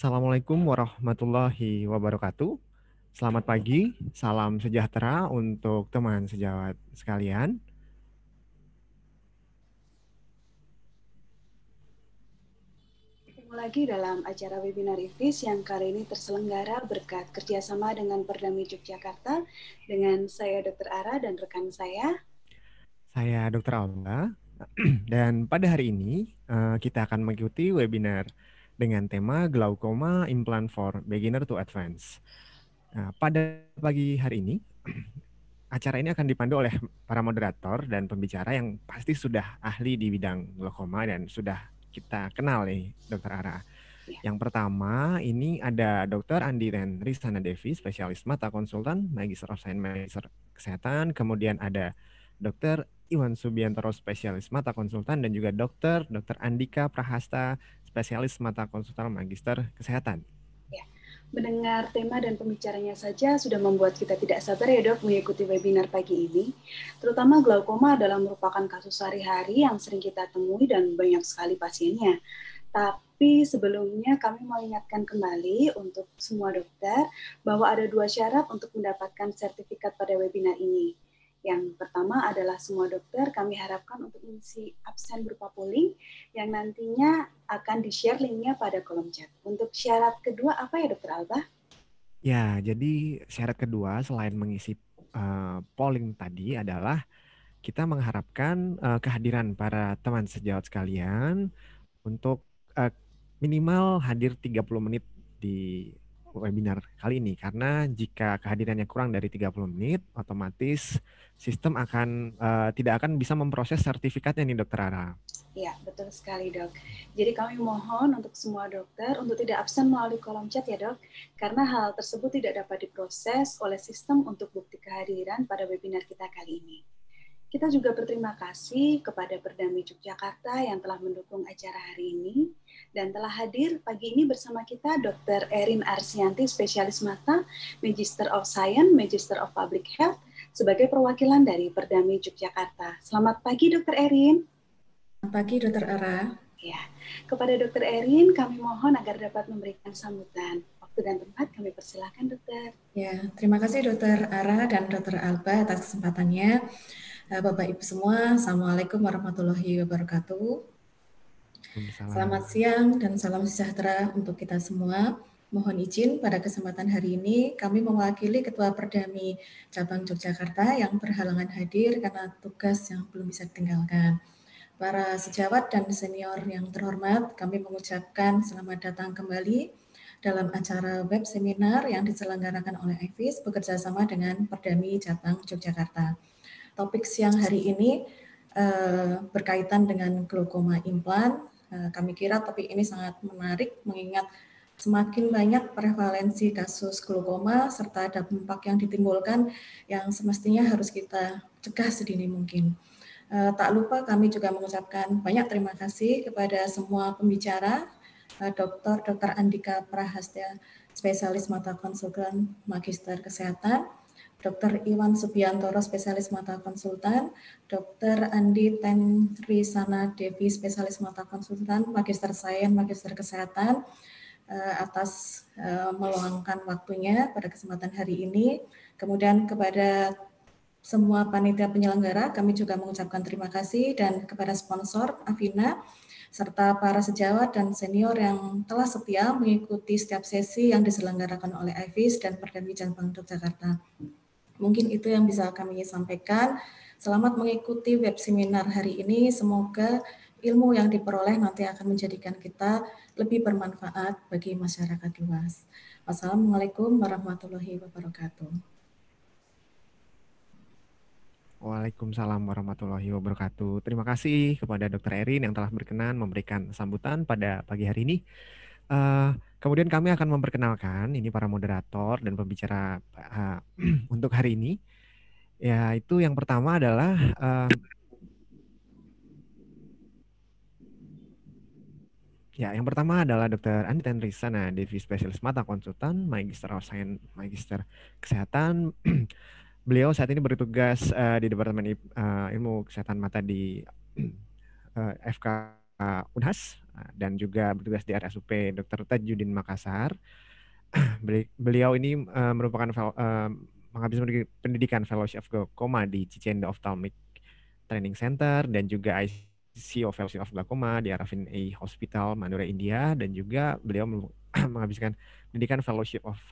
Assalamualaikum warahmatullahi wabarakatuh. Selamat pagi, salam sejahtera untuk teman sejawat sekalian. Ketemu lagi dalam acara webinar IFIS yang kali ini terselenggara berkat kerjasama dengan Perdami Yogyakarta dengan saya Dr. Ara dan rekan saya. Saya Dr. Alba dan pada hari ini kita akan mengikuti webinar dengan tema Glaukoma Implant for Beginner to Advanced. Nah, pada pagi hari ini acara ini akan dipandu oleh para moderator dan pembicara yang pasti sudah ahli di bidang glaukoma dan sudah kita kenal nih, Dr. Ara. Ya. Yang pertama, ini ada Dr. Andi Risana Devi, spesialis mata konsultan, Magister of Science, Magister Kesehatan. Kemudian ada Dr. Iwan Subiantoro, spesialis mata konsultan, dan juga Dr. Andika Prahasta, spesialis mata konsultan, Magister Kesehatan. Ya. Mendengar tema dan pembicaranya saja sudah membuat kita tidak sabar ya dok mengikuti webinar pagi ini. Terutama glaukoma adalah merupakan kasus sehari-hari yang sering kita temui dan banyak sekali pasiennya. Tapi sebelumnya kami mau ingatkan kembali untuk semua dokter bahwa ada 2 syarat untuk mendapatkan sertifikat pada webinar ini. Yang pertama adalah semua dokter kami harapkan untuk mengisi absen berupa polling yang nantinya akan di-share linknya pada kolom chat. Untuk syarat kedua apa ya Dokter Alba? Ya, jadi syarat kedua selain mengisi polling tadi adalah kita mengharapkan kehadiran para teman sejawat sekalian untuk minimal hadir 30 menit di webinar kali ini. Karena jika kehadirannya kurang dari 30 menit, otomatis sistem akan tidak akan bisa memproses sertifikatnya nih Dokter Ara. Ya, betul sekali dok. Jadi kami mohon untuk semua dokter untuk tidak absen melalui kolom chat ya dok, karena hal tersebut tidak dapat diproses oleh sistem untuk bukti kehadiran pada webinar kita kali ini. Kita juga berterima kasih kepada Perdami Yogyakarta yang telah mendukung acara hari ini dan telah hadir pagi ini bersama kita Dr. Erin Arsianti, spesialis mata, Magister of Science, Magister of Public Health, sebagai perwakilan dari Perdami Yogyakarta. Selamat pagi Dr. Erin. Selamat pagi Dr. Ara. Ya, kepada Dr. Erin kami mohon agar dapat memberikan sambutan. Waktu dan tempat kami persilahkan dokter. Ya, terima kasih Dr. Ara dan Dr. Alba atas kesempatannya. Bapak Ibu semua, Assalamualaikum warahmatullahi wabarakatuh. Selamat siang dan salam sejahtera untuk kita semua. Mohon izin pada kesempatan hari ini kami mewakili Ketua Perdami Cabang Yogyakarta yang berhalangan hadir karena tugas yang belum bisa ditinggalkan. Para sejawat dan senior yang terhormat, kami mengucapkan selamat datang kembali dalam acara web seminar yang diselenggarakan oleh IFIS bekerjasama dengan Perdami Cabang Yogyakarta. Topik siang hari ini berkaitan dengan glaukoma implan. Kami kira topik ini sangat menarik mengingat semakin banyak prevalensi kasus glaukoma serta dampak yang ditimbulkan yang semestinya harus kita cegah sedini mungkin. Tak lupa kami juga mengucapkan banyak terima kasih kepada semua pembicara, Dr. Andika Prahasta, spesialis mata konsultan Magister Kesehatan, Dr. Iwan Subiantoro, spesialis mata konsultan, Dr. Andi Risana Devi, spesialis mata konsultan Magister Sains, Magister Kesehatan, atas meluangkan waktunya pada kesempatan hari ini. Kemudian kepada semua panitia penyelenggara, kami juga mengucapkan terima kasih dan kepada sponsor Avina, serta para sejawat dan senior yang telah setia mengikuti setiap sesi yang diselenggarakan oleh IFIS dan Perdami Cabang Yogyakarta. Mungkin itu yang bisa kami sampaikan. Selamat mengikuti web seminar hari ini. Semoga ilmu yang diperoleh nanti akan menjadikan kita lebih bermanfaat bagi masyarakat luas. Wassalamualaikum warahmatullahi wabarakatuh. Waalaikumsalam warahmatullahi wabarakatuh. Terima kasih kepada Dr. Erin yang telah berkenan memberikan sambutan pada pagi hari ini. Kemudian kami akan memperkenalkan ini para moderator dan pembicara untuk hari ini. Yaitu yang pertama adalah yang pertama adalah Dr. Andi Risana Devi, spesialis mata konsultan, Magister of Science, Magister Kesehatan. Beliau saat ini bertugas di Departemen Ilmu Kesehatan Mata di FK Unhas, dan juga bertugas di RSUP Dr. Tajudin Makassar. Beliau ini merupakan menghabiskan pendidikan Fellowship of Glaucoma di Cicendo Ophthalmic Training Center dan juga ICO Fellowship of Glaucoma di Arifin Eye Hospital, Madura, India, dan juga beliau menghabiskan pendidikan Fellowship of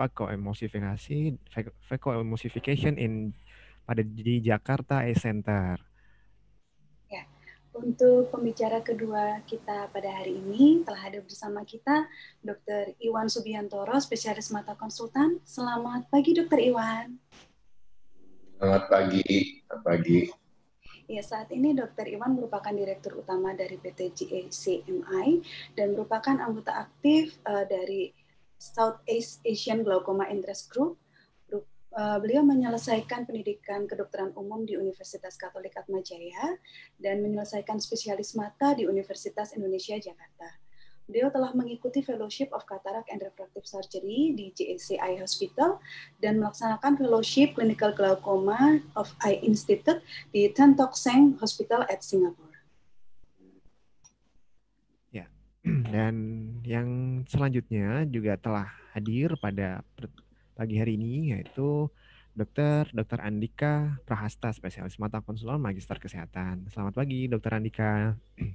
Phacoemulsification di Jakarta Eye Center. Ya, untuk pembicara kedua kita pada hari ini telah hadir bersama kita Dr. Iwan Subiantoro, spesialis mata konsultan. Selamat pagi, Dr. Iwan. Selamat pagi. Selamat pagi. Ya, saat ini Dr. Iwan merupakan Direktur Utama dari PT GACMI dan merupakan anggota aktif dari Southeast Asian Glaucoma Interest Group. Beliau menyelesaikan pendidikan kedokteran umum di Universitas Katolik Atmajaya dan menyelesaikan spesialis mata di Universitas Indonesia Jakarta. Beliau telah mengikuti Fellowship of Cataract and Refractive Surgery di JSC Eye Hospital dan melaksanakan Fellowship Clinical Glaucoma of Eye Institute di Tan Tock Seng Hospital at Singapore. Ya, dan yang selanjutnya juga telah hadir pada pagi hari ini yaitu Dr. Andika Prahasta, spesialis mata konsultan Magister Kesehatan. Selamat pagi, Dr. Andika.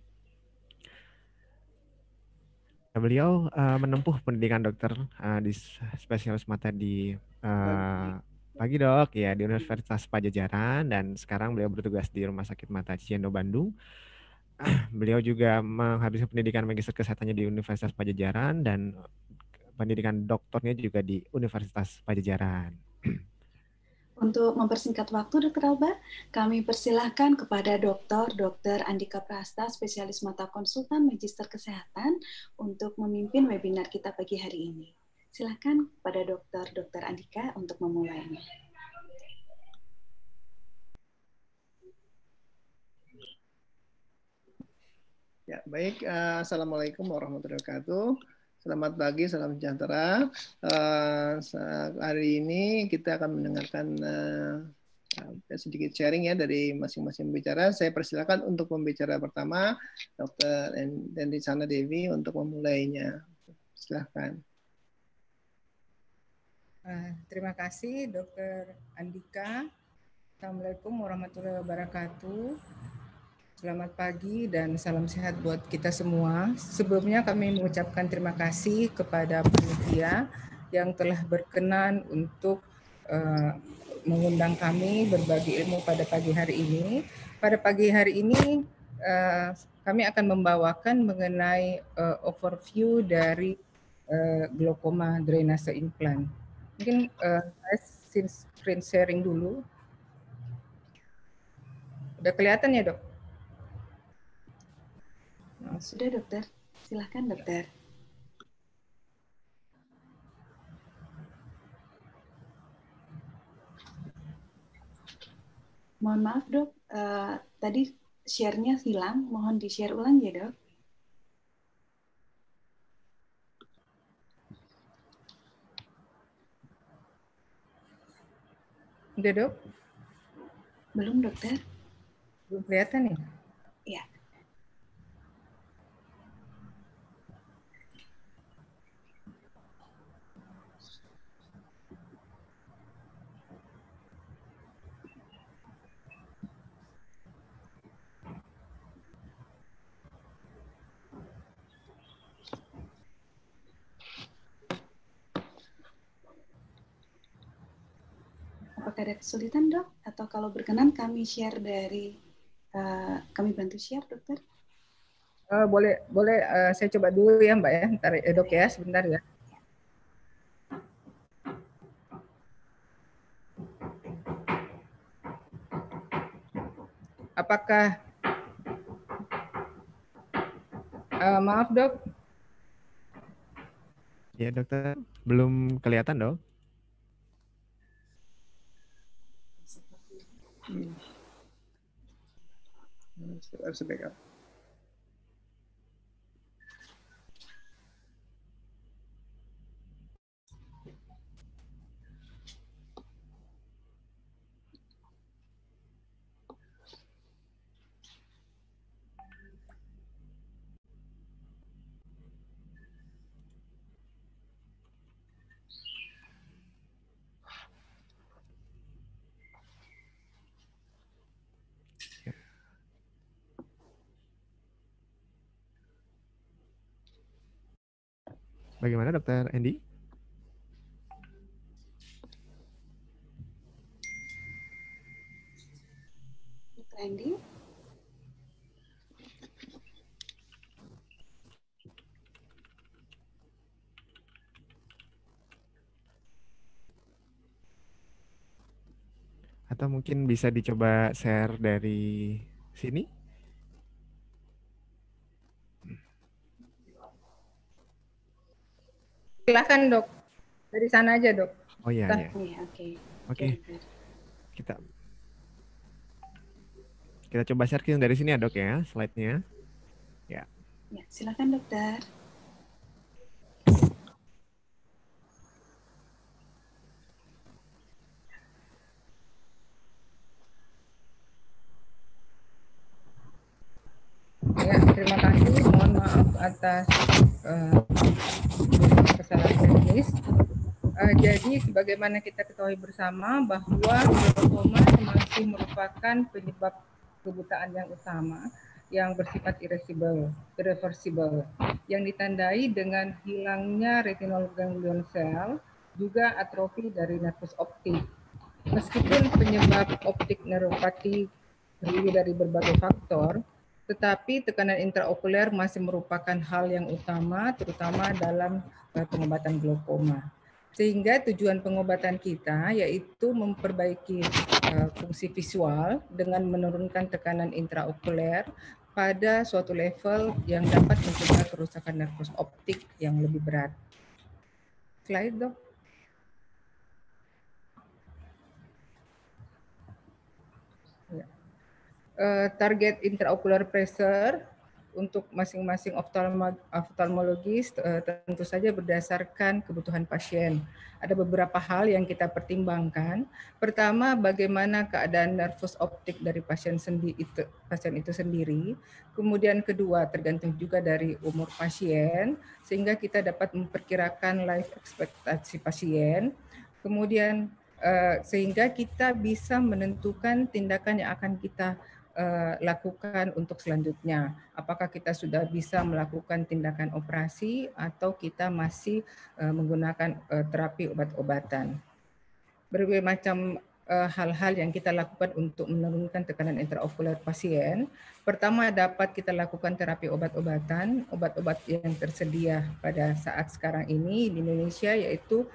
Beliau menempuh pendidikan dokter di spesialis mata di pagi dok ya di Universitas Pajajaran dan sekarang beliau bertugas di Rumah Sakit Mata Cicendo Bandung. Beliau juga menghabiskan pendidikan magister kesehatannya di Universitas Pajajaran dan pendidikan doktornya juga di Universitas Pajajaran. Untuk mempersingkat waktu, Dr. Alba, kami persilahkan kepada Dr. Andika Prahasta, spesialis mata konsultan Magister Kesehatan, untuk memimpin webinar kita pagi hari ini. Silakan kepada Dr. Andika untuk memulainya. Ya, baik. Assalamualaikum warahmatullahi wabarakatuh. Selamat pagi, salam sejahtera. Hari ini kita akan mendengarkan sedikit sharing ya dari masing-masing pembicara. Saya persilakan untuk pembicara pertama, Dr. Endrisana Devi untuk memulainya. Silakan. Terima kasih, Dr. Andika. Assalamualaikum warahmatullahi wabarakatuh. Selamat pagi dan salam sehat buat kita semua. Sebelumnya kami mengucapkan terima kasih kepada panitia yang telah berkenan untuk mengundang kami berbagi ilmu pada pagi hari ini. Pada pagi hari ini kami akan membawakan mengenai overview dari glaukoma drainase implant. Mungkin saya screen sharing dulu. Udah kelihatan ya, Dok? Sudah, Dokter. Silakan, Dokter. Mohon maaf, Dok. Tadi share-nya hilang. Mohon di-share ulang ya, Dok. Udah, Dok? Belum, Dokter. Belum kelihatan ya? Ya. Apakah ada kesulitan, Dok? Atau kalau berkenan kami share dari kami bantu share, Dokter? Boleh saya coba dulu ya, Mbak ya. Ntar Dok ya, sebentar ya. Apakah maaf, Dok? Ya, Dokter. Belum kelihatan, Dok. Harus backup. Bagaimana Dokter Andy? Dokter Andy? Atau mungkin bisa dicoba share dari sini? Silakan dok, dari sana aja dok. Oh iya, iya. Oke. Kita coba share dari sini ya dok ya, slide-nya. Ya. Ya, silakan dokter. Ya, terima kasih. Mohon maaf atas kesalahan teknis. Jadi, sebagaimana kita ketahui bersama bahwa glaukoma masih merupakan penyebab kebutaan yang utama yang bersifat irreversible, yang ditandai dengan hilangnya retinal ganglion cell, juga atrofi dari nervus optik. Meskipun penyebab optik neuropati terdiri dari berbagai faktor, tetapi tekanan intraokuler masih merupakan hal yang utama, terutama dalam pengobatan glaukoma. Sehingga tujuan pengobatan kita yaitu memperbaiki fungsi visual dengan menurunkan tekanan intraokuler pada suatu level yang dapat mencegah kerusakan nervus optik yang lebih berat. Slide dok. Target intraocular pressure untuk masing-masing oftalmologis tentu saja berdasarkan kebutuhan pasien. Ada beberapa hal yang kita pertimbangkan. Pertama, bagaimana keadaan nervus optik dari pasien itu sendiri. Kemudian kedua, tergantung juga dari umur pasien, sehingga kita dapat memperkirakan life ekspektasi pasien. Kemudian sehingga kita bisa menentukan tindakan yang akan kita lakukan untuk selanjutnya. Apakah kita sudah bisa melakukan tindakan operasi atau kita masih menggunakan terapi obat-obatan. Berbagai macam hal-hal yang kita lakukan untuk menurunkan tekanan intraokuler pasien. Pertama, dapat kita lakukan terapi obat-obatan. Obat-obat yang tersedia pada saat sekarang ini di Indonesia yaitu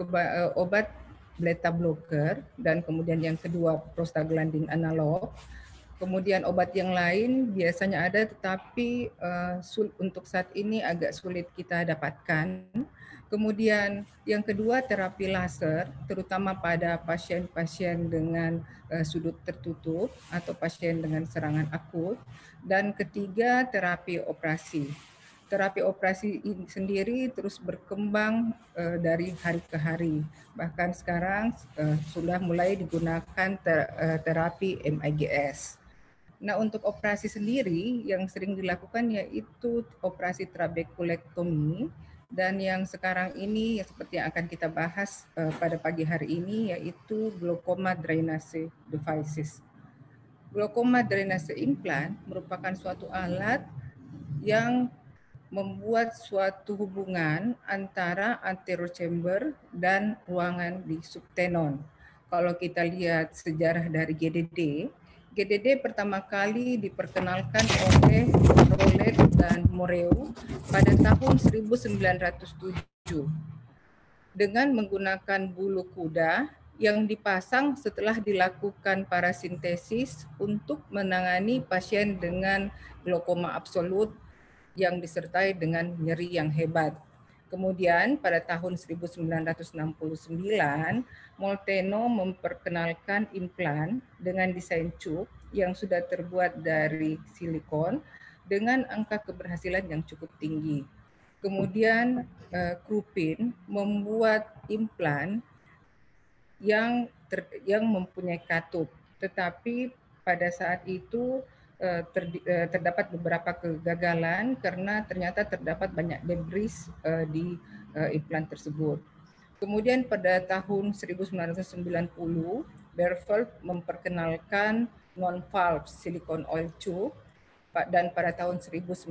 obat beta blocker, dan kemudian yang kedua prostaglandin analog. Kemudian obat yang lain biasanya ada, tetapi untuk saat ini agak sulit kita dapatkan. Kemudian yang kedua terapi laser, terutama pada pasien-pasien dengan sudut tertutup atau pasien dengan serangan akut. Dan ketiga terapi operasi. Terapi operasi ini sendiri terus berkembang dari hari ke hari. Bahkan sekarang sudah mulai digunakan terapi MIGS. Nah, untuk operasi sendiri yang sering dilakukan yaitu operasi trabekulektomi, dan yang sekarang ini seperti yang akan kita bahas pada pagi hari ini yaitu glaukoma drainase devices. Glaukoma drainase implant merupakan suatu alat yang membuat suatu hubungan antara anterior chamber dan ruangan di subtenon. Kalau kita lihat sejarah dari GDD pertama kali diperkenalkan oleh Rolet dan Moreu pada tahun 1907 dengan menggunakan bulu kuda yang dipasang setelah dilakukan parasintesis untuk menangani pasien dengan glaukoma absolut yang disertai dengan nyeri yang hebat. Kemudian pada tahun 1969, Molteno memperkenalkan implan dengan desain tube yang sudah terbuat dari silikon dengan angka keberhasilan yang cukup tinggi. Kemudian Krupin membuat implan yang mempunyai katup, tetapi pada saat itu terdapat beberapa kegagalan karena ternyata terdapat banyak debris di implan tersebut. Kemudian pada tahun 1990, Berfeld memperkenalkan non-valve silicone oil tube dan pada tahun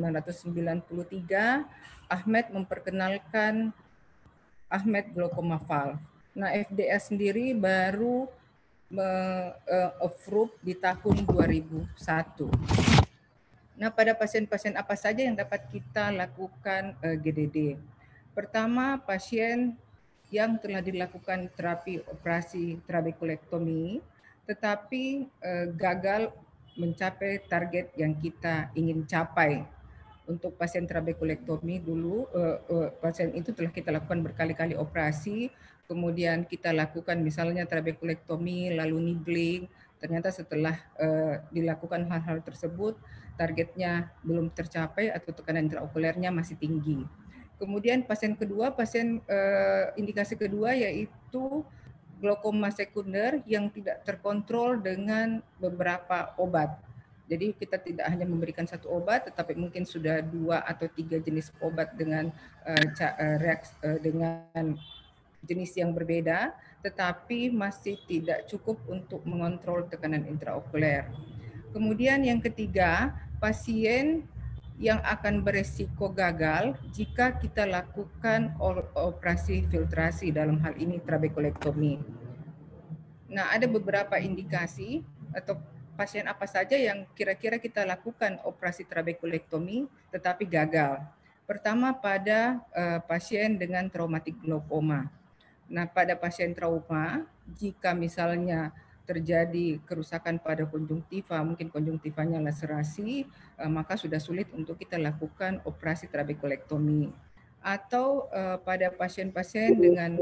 1993 Ahmed memperkenalkan Ahmed Glaucoma Valve. Nah, FDA sendiri baru approve di tahun 2001. Nah, pada pasien-pasien apa saja yang dapat kita lakukan GDD? Pertama, pasien yang telah dilakukan terapi operasi trabekulektomi, tetapi gagal mencapai target yang kita ingin capai. Untuk pasien trabekulektomi dulu, pasien itu telah kita lakukan berkali-kali operasi, kemudian kita lakukan misalnya trabekulektomi, lalu niggling, ternyata setelah dilakukan hal-hal tersebut, targetnya belum tercapai atau tekanan intraokulernya masih tinggi. Kemudian pasien kedua, indikasi kedua yaitu glaukoma sekunder yang tidak terkontrol dengan beberapa obat. Jadi kita tidak hanya memberikan satu obat, tetapi mungkin sudah 2 atau 3 jenis obat dengan dengan jenis yang berbeda, tetapi masih tidak cukup untuk mengontrol tekanan intraokuler. Kemudian yang ketiga, pasien yang akan beresiko gagal jika kita lakukan operasi filtrasi, dalam hal ini trabekulektomi. Nah, ada beberapa indikasi atau pasien apa saja yang kira-kira kita lakukan operasi trabekulektomi tetapi gagal. Pertama, pada pasien dengan traumatik glaukoma. Nah, pada pasien trauma, jika misalnya terjadi kerusakan pada konjungtiva, mungkin konjungtivanya laserasi, maka sudah sulit untuk kita lakukan operasi trabekulektomi. Atau pada pasien-pasien dengan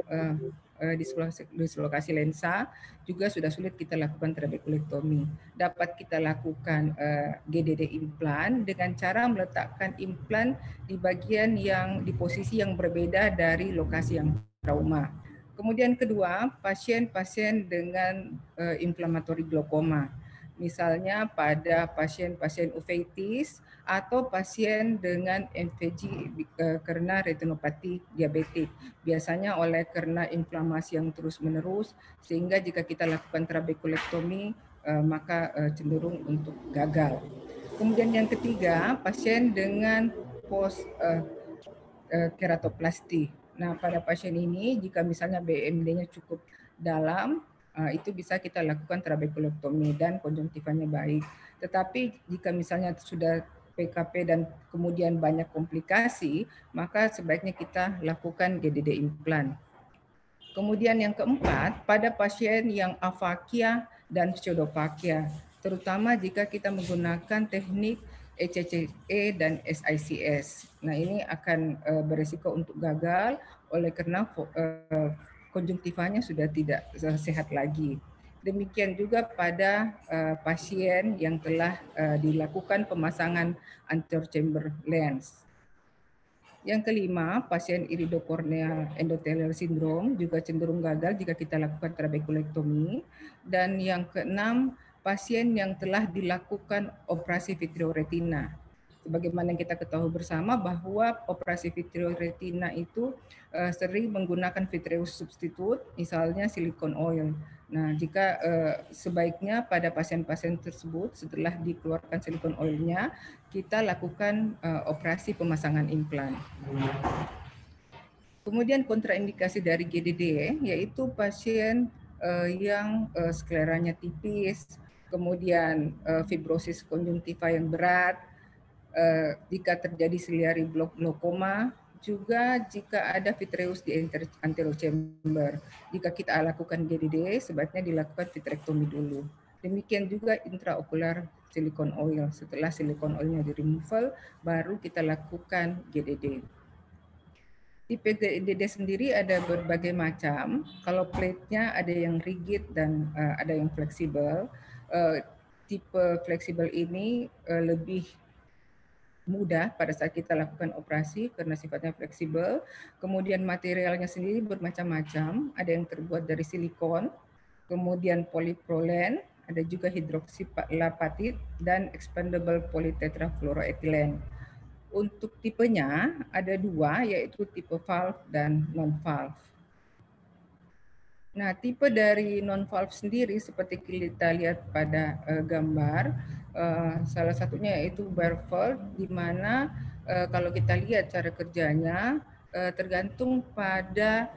dislokasi lensa juga sudah sulit kita lakukan trabekulektomi. Dapat kita lakukan GDD implan dengan cara meletakkan implan di bagian yang di posisi yang berbeda dari lokasi yang trauma. Kemudian kedua, pasien-pasien dengan inflammatory glaukoma. Misalnya pada pasien-pasien uveitis atau pasien dengan MVG karena retinopati diabetik. Biasanya oleh karena inflamasi yang terus-menerus, sehingga jika kita lakukan trabekulektomi maka cenderung untuk gagal. Kemudian yang ketiga, pasien dengan post keratoplasti. Nah, pada pasien ini jika misalnya BMD-nya cukup dalam, itu bisa kita lakukan trabekulektomi dan konjungtivanya baik. Tetapi jika misalnya sudah PKP dan kemudian banyak komplikasi, maka sebaiknya kita lakukan GDD implan. Kemudian yang keempat, pada pasien yang afakia dan pseudopakia, terutama jika kita menggunakan teknik ECCE dan SICS. Nah, ini akan berisiko untuk gagal oleh karena konjungtivanya sudah tidak sehat lagi. Demikian juga pada pasien yang telah dilakukan pemasangan anterior chamber lens. Yang kelima, pasien iridocorneal endothelial syndrome juga cenderung gagal jika kita lakukan trabekulektomi. Dan yang keenam, pasien yang telah dilakukan operasi vitreoretina. Sebagaimana yang kita ketahui bersama bahwa operasi vitreoretina itu sering menggunakan vitreous substitute, misalnya silikon oil. Nah, jika sebaiknya pada pasien-pasien tersebut setelah dikeluarkan silikon oilnya, kita lakukan operasi pemasangan implan. Kemudian kontraindikasi dari GDD yaitu pasien yang skleranya tipis, kemudian fibrosis konjungtiva yang berat, jika terjadi ciliary block glaukoma, juga jika ada vitreous di anterior chamber. Jika kita lakukan GDD, sebaiknya dilakukan vitrektomi dulu. Demikian juga intraokular silikon oil. Setelah silikon oilnya di-removal, baru kita lakukan GDD. Tipe GDD sendiri ada berbagai macam. Kalau plate-nya ada yang rigid dan ada yang fleksibel. Tipe fleksibel ini lebih mudah pada saat kita lakukan operasi karena sifatnya fleksibel. Kemudian materialnya sendiri bermacam-macam. Ada yang terbuat dari silikon, kemudian polyprolen, ada juga hidroksilapatit dan expandable polytetrafluoroethylene. Untuk tipenya ada dua, yaitu tipe valve dan non-valve. Nah, tipe dari non-valve sendiri seperti kita lihat pada gambar, salah satunya yaitu bare valve, di mana kalau kita lihat cara kerjanya tergantung pada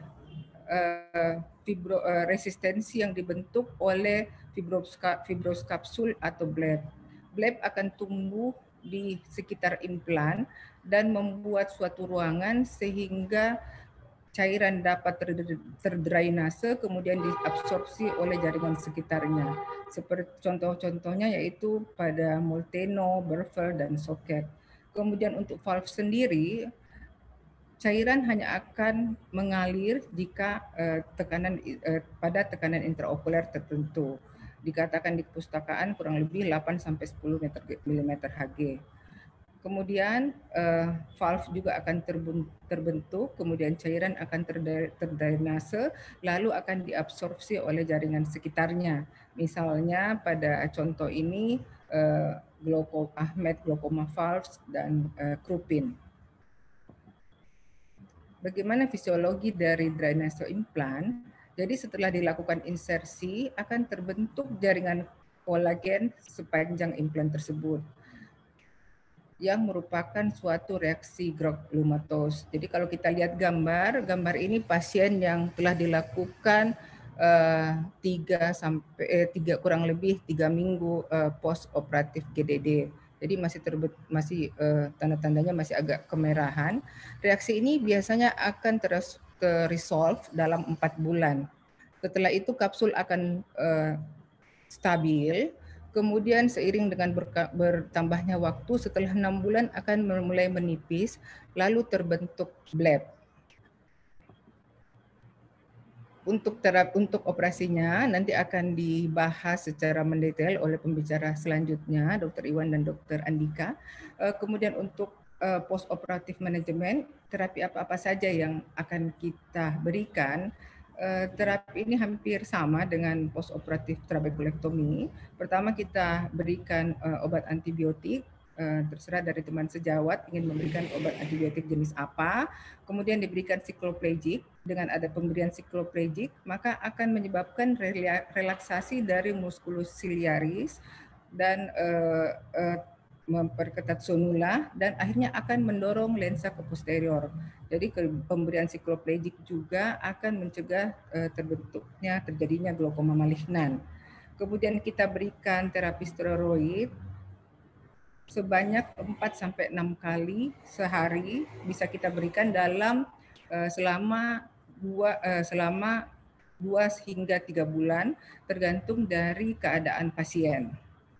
resistensi yang dibentuk oleh fibroskapsul atau bleb. Bleb akan tumbuh di sekitar implan dan membuat suatu ruangan sehingga cairan dapat terdrainase kemudian diabsorpsi oleh jaringan sekitarnya. Seperti contoh-contohnya yaitu pada Molteno, Bervel, dan Socket. Kemudian untuk valve sendiri, cairan hanya akan mengalir jika pada tekanan intraokuler tertentu. Dikatakan di perpustakaan kurang lebih 8-10 mm Hg. Kemudian valve juga akan terbentuk, kemudian cairan akan terdrainase, lalu akan diabsorpsi oleh jaringan sekitarnya. Misalnya pada contoh ini Ahmed Glaucoma Valves dan Krupin. Bagaimana fisiologi dari drainase implan? Jadi setelah dilakukan insersi akan terbentuk jaringan kolagen sepanjang implan tersebut, yang merupakan suatu reaksi granulomatose. Jadi kalau kita lihat gambar ini pasien yang telah dilakukan 3 kurang lebih 3 minggu post operatif GDD. Jadi masih tanda-tandanya masih agak kemerahan. Reaksi ini biasanya akan terresolve dalam 4 bulan. Setelah itu kapsul akan stabil. Kemudian seiring dengan bertambahnya waktu, setelah 6 bulan akan mulai menipis, lalu terbentuk bleb. Untuk operasinya nanti akan dibahas secara mendetail oleh pembicara selanjutnya, Dr. Iwan dan Dr. Andika. Kemudian untuk post operatif manajemen, terapi apa-apa saja yang akan kita berikan. Terapi ini hampir sama dengan post operatif trabekulektomi. Pertama kita berikan obat antibiotik, terserah dari teman sejawat ingin memberikan obat antibiotik jenis apa, kemudian diberikan sikloplegic. Dengan ada pemberian sikloplegic, maka akan menyebabkan relaksasi dari musculus ciliaris dan memperketat sonula dan akhirnya akan mendorong lensa ke posterior. Jadi pemberian sikloplegic juga akan mencegah terjadinya glaukoma malignan. Kemudian kita berikan terapi steroid sebanyak 4-6 kali sehari, bisa kita berikan dalam selama 2 hingga 3 bulan tergantung dari keadaan pasien.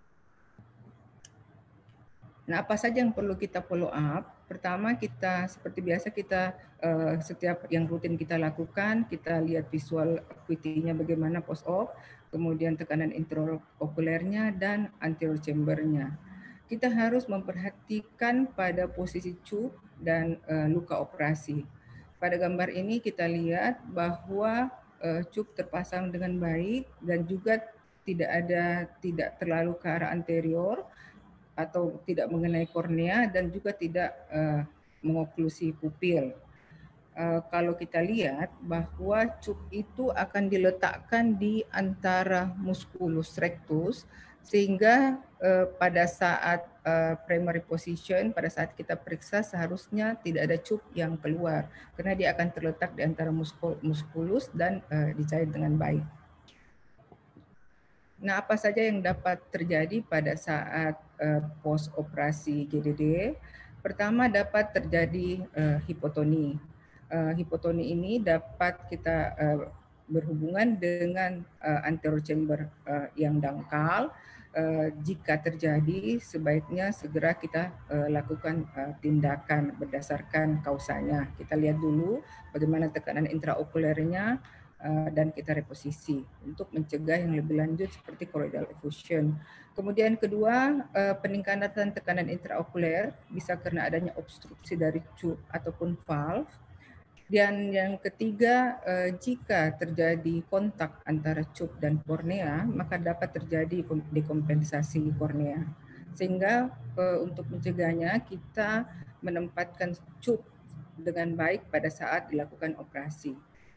Nah, apa saja yang perlu kita follow up? Pertama, kita seperti biasa setiap yang rutin kita lakukan, kita lihat visual acuity-nya bagaimana post-op, kemudian tekanan intraokulernya dan anterior chamber-nya. Kita harus memperhatikan pada posisi cup dan luka operasi. Pada gambar ini kita lihat bahwa cup terpasang dengan baik dan juga tidak terlalu ke arah anterior atau tidak mengenai kornea dan juga tidak mengoklusi pupil. Kalau kita lihat bahwa cup itu akan diletakkan di antara musculus rectus sehingga pada saat primary position, pada saat kita periksa seharusnya tidak ada cup yang keluar karena dia akan terletak di antara musculus dan dijahit dengan baik. Nah, apa saja yang dapat terjadi pada saat post operasi GDD? Pertama, dapat terjadi hipotoni. Hipotoni ini dapat kita berhubungan dengan anterior chamber yang dangkal. Jika terjadi, sebaiknya segera kita lakukan tindakan berdasarkan kausanya. Kita lihat dulu bagaimana tekanan intraokulernya, dan kita reposisi untuk mencegah yang lebih lanjut seperti choroidal effusion. Kemudian kedua, peningkatan tekanan intraokuler bisa karena adanya obstruksi dari cup ataupun valve. Dan yang ketiga, jika terjadi kontak antara cup dan kornea, maka dapat terjadi dekompensasi kornea. Sehingga untuk mencegahnya kita menempatkan cup dengan baik pada saat dilakukan operasi.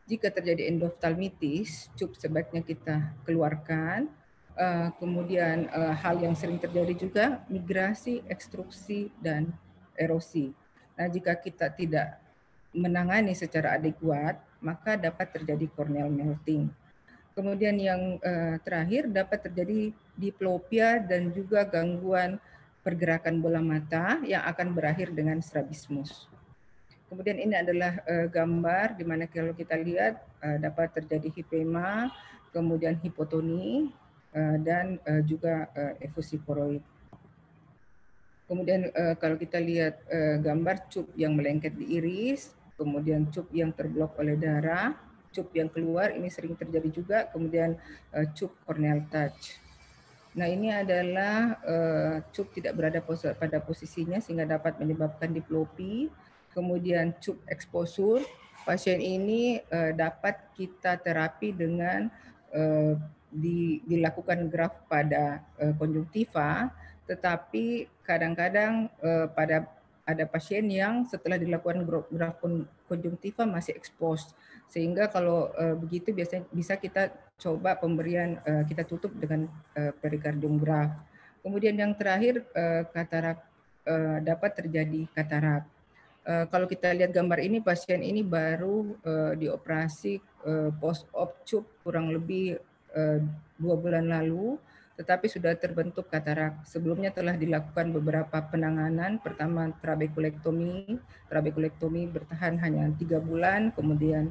Jika terjadi endoftalmitis, cup sebaiknya kita keluarkan. Kemudian hal yang sering terjadi juga migrasi, ekstruksi, dan erosi. Nah, jika kita tidak menangani secara adekuat, maka dapat terjadi corneal melting. Kemudian yang terakhir dapat terjadi diplopia dan juga gangguan pergerakan bola mata yang akan berakhir dengan strabismus. Kemudian ini adalah gambar di mana kalau kita lihat dapat terjadi hipema, kemudian hipotoni, dan juga efusi koroid. Kemudian kalau kita lihat gambar cup yang melengket di iris, kemudian cup yang terblok oleh darah, cup yang keluar ini sering terjadi juga, kemudian cup corneal touch. Nah, ini adalah cup tidak berada pada posisinya sehingga dapat menyebabkan diplopi. Kemudian cup exposure, pasien ini dapat kita terapi dengan dilakukan graft pada konjungtiva, tetapi kadang-kadang ada pasien yang setelah dilakukan graft konjungtiva masih expose, sehingga kalau begitu biasanya bisa kita coba pemberian kita tutup dengan perikardium graft. Kemudian yang terakhir katarak, dapat terjadi katarak. Kalau kita lihat gambar ini, pasien ini baru dioperasi post-op cup kurang lebih 2 bulan lalu, tetapi sudah terbentuk katarak. Sebelumnya telah dilakukan beberapa penanganan. Pertama trabekulektomi bertahan hanya 3 bulan, kemudian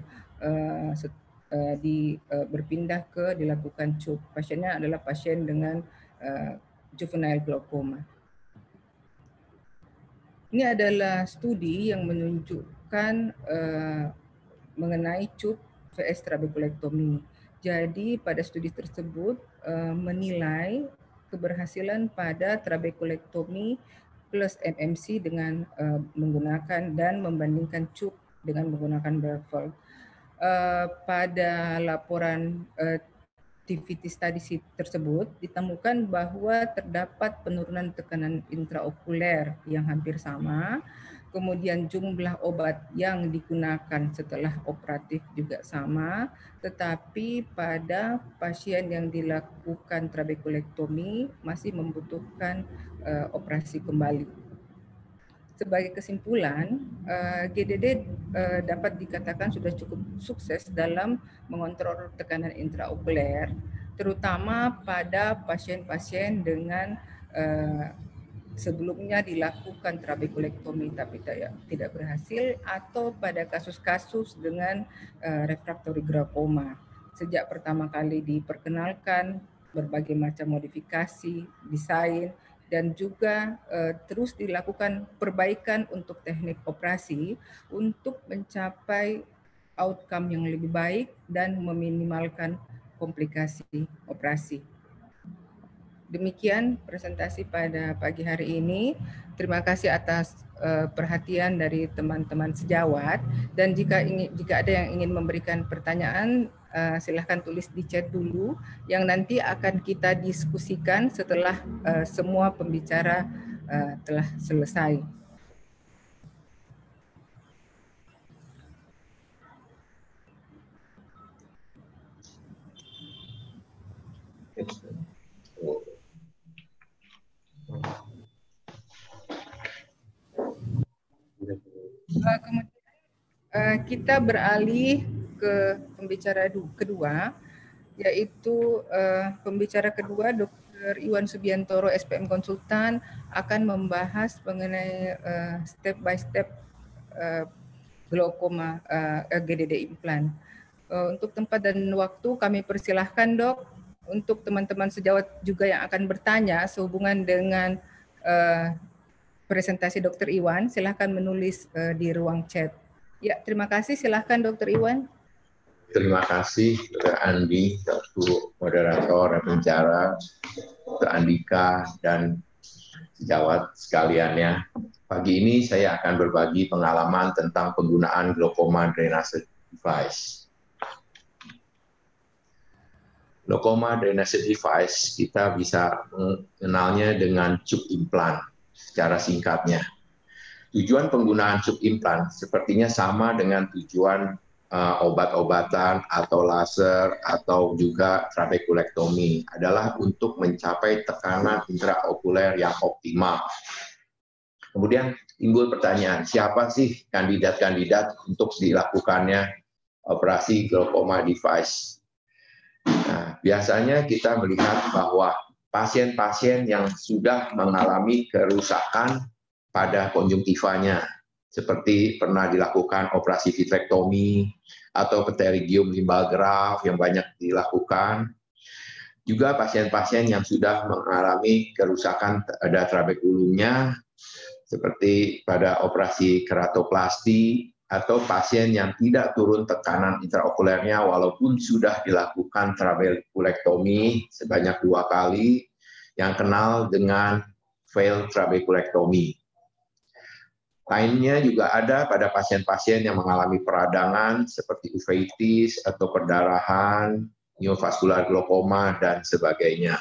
berpindah ke dilakukan cup. Pasiennya adalah pasien dengan juvenile glaucoma. Ini adalah studi yang menunjukkan mengenai cup vs trabekulektomi. Jadi pada studi tersebut menilai keberhasilan pada trabekulektomi plus MMC dengan menggunakan dan membandingkan cup dengan menggunakan Bevel. Pada laporan TVT study tersebut ditemukan bahwa terdapat penurunan tekanan intraokuler yang hampir sama, kemudian jumlah obat yang digunakan setelah operatif juga sama, tetapi pada pasien yang dilakukan trabekulektomi masih membutuhkan operasi kembali. Sebagai kesimpulan, GDD dapat dikatakan sudah cukup sukses dalam mengontrol tekanan intraokuler, terutama pada pasien-pasien dengan sebelumnya dilakukan trabekulektomi tapi tidak berhasil, atau pada kasus-kasus dengan refraktori glaukoma. Sejak pertama kali diperkenalkan berbagai macam modifikasi, desain, dan juga terus dilakukan perbaikan untuk teknik operasi untuk mencapai outcome yang lebih baik dan meminimalkan komplikasi operasi. Demikian presentasi pada pagi hari ini. Terima kasih atas perhatian dari teman-teman sejawat, dan jika ada yang ingin memberikan pertanyaan, silahkan tulis di chat dulu yang nanti akan kita diskusikan setelah semua pembicara telah selesai. Kemudian kita beralih ke pembicara kedua, yaitu pembicara kedua Dr. Iwan Subiantoro, SPM Konsultan, akan membahas mengenai step by step glaukoma GDD implan. Untuk tempat dan waktu kami persilahkan, Dok. Untuk teman-teman sejawat juga yang akan bertanya sehubungan dengan presentasi Dr. Iwan, silahkan menulis di ruang chat. Ya, terima kasih. Silahkan Dr. Iwan. Terima kasih Dr. Andi, Dr. Moderator, pembicara, Dr. Andika, dan sejawat sekaliannya. Pagi ini saya akan berbagi pengalaman tentang penggunaan glaucoma drainase device. Glaucoma drainase device kita bisa mengenalnya dengan cup implan secara singkatnya. Tujuan penggunaan cup implan sepertinya sama dengan tujuan obat-obatan atau laser atau juga trabekulektomi adalah untuk mencapai tekanan intraokuler yang optimal. Kemudian timbul pertanyaan, siapa sih kandidat-kandidat untuk dilakukannya operasi glaukoma device? Nah, biasanya kita melihat bahwa pasien-pasien yang sudah mengalami kerusakan pada konjungtivanya, seperti pernah dilakukan operasi vitrektomi atau pterygium limbal graft yang banyak dilakukan. Juga pasien-pasien yang sudah mengalami kerusakan pada trabekulumnya, seperti pada operasi keratoplasti, atau pasien yang tidak turun tekanan intraokulernya walaupun sudah dilakukan trabekulektomi sebanyak 2 kali, yang kenal dengan failed trabekulektomi. Lainnya juga ada pada pasien-pasien yang mengalami peradangan seperti uveitis atau perdarahan, neovaskular glaukoma, dan sebagainya.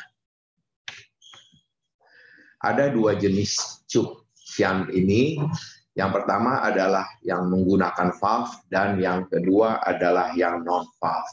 Ada 2 jenis cup sham ini. Yang pertama adalah yang menggunakan valve dan yang kedua adalah yang non-valve.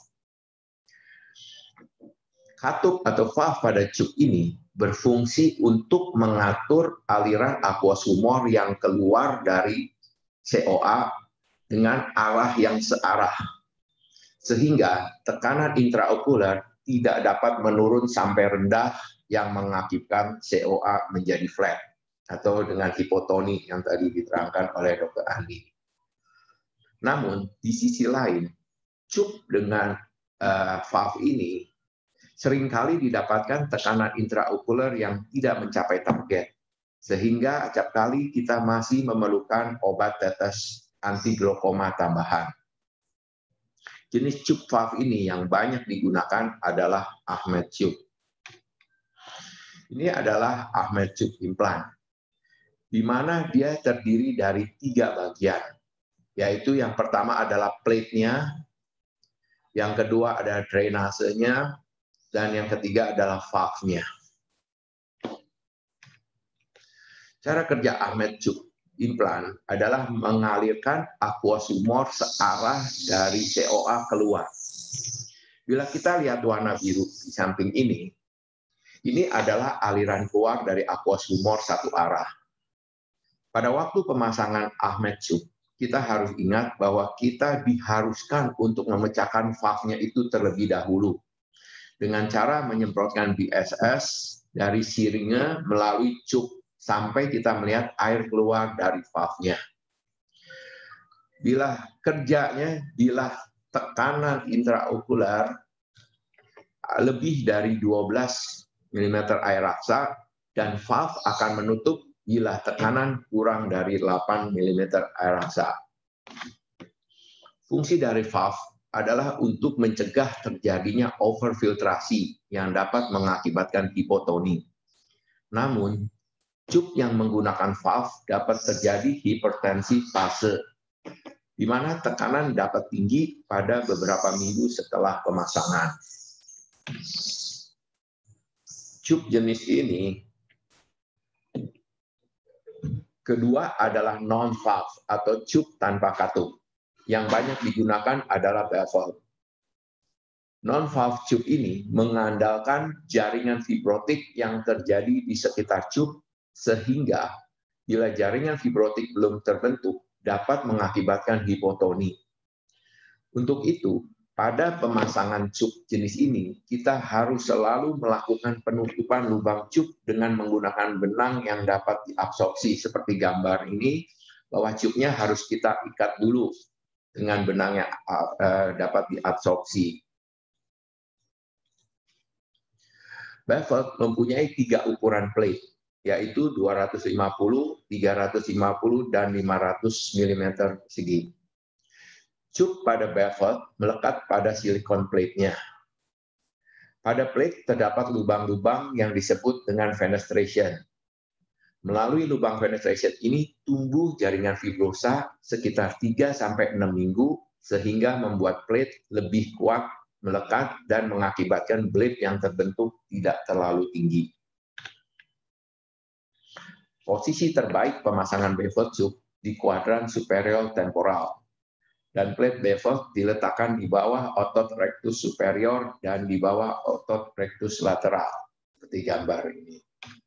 Katup atau valve pada cup ini berfungsi untuk mengatur aliran aqueous humor yang keluar dari COA dengan arah yang searah, sehingga tekanan intraokuler tidak dapat menurun sampai rendah yang mengakibatkan COA menjadi flat, atau dengan hipotoni yang tadi diterangkan oleh Dr. Andi. Namun, di sisi lain, cup dengan valve ini seringkali didapatkan tekanan intraokuler yang tidak mencapai target, sehingga acap kali kita masih memerlukan obat tetes anti glaukoma tambahan. Jenis cup valve ini yang banyak digunakan adalah Ahmed Cup. Ini adalah Ahmed Cup implant, di mana dia terdiri dari 3 bagian, yaitu yang pertama adalah plate-nya, yang kedua adalah drainasenya, dan yang ketiga adalah valve-nya. Cara kerja Ahmed Cup implant adalah mengalirkan aqueous humor searah dari COA keluar. Bila kita lihat warna biru di samping ini adalah aliran keluar dari aqueous humor satu arah. Pada waktu pemasangan Ahmed Cup, kita harus ingat bahwa kita diharuskan untuk memecahkan valve-nya itu terlebih dahulu dengan cara menyemprotkan BSS dari siringnya melalui cup sampai kita melihat air keluar dari valve-nya. Bila tekanan intraokular lebih dari 12 mm air raksa, dan valve akan menutup bila tekanan kurang dari 8 mm air raksa. Fungsi dari valve adalah untuk mencegah terjadinya overfiltrasi yang dapat mengakibatkan hipotoni. Namun, cup yang menggunakan valve dapat terjadi hipertensi fase, di mana tekanan dapat tinggi pada beberapa minggu setelah pemasangan. Cup jenis ini kedua adalah non-valve atau cup tanpa katup. Yang banyak digunakan adalah bevel. Non-valve cup ini mengandalkan jaringan fibrotik yang terjadi di sekitar cup, sehingga bila jaringan fibrotik belum terbentuk, dapat mengakibatkan hipotoni. Untuk itu, pada pemasangan cup jenis ini, kita harus selalu melakukan penutupan lubang cup dengan menggunakan benang yang dapat diabsorpsi. Seperti gambar ini, bahwa cupnya harus kita ikat dulu dengan benang yang dapat diabsorpsi. Bevel mempunyai 3 ukuran plate, yaitu 250, 350, dan 500 mm persegi. Cup pada bevel melekat pada silikon plate-nya. Pada plate terdapat lubang-lubang yang disebut dengan fenestration. Melalui lubang fenestration ini tumbuh jaringan fibrosa sekitar 3-6 minggu, sehingga membuat plate lebih kuat melekat dan mengakibatkan blade yang terbentuk tidak terlalu tinggi. Posisi terbaik pemasangan bevel cup di kuadran superior temporal. dan plate bevel diletakkan di bawah otot rectus superior dan di bawah otot rectus lateral, seperti gambar ini.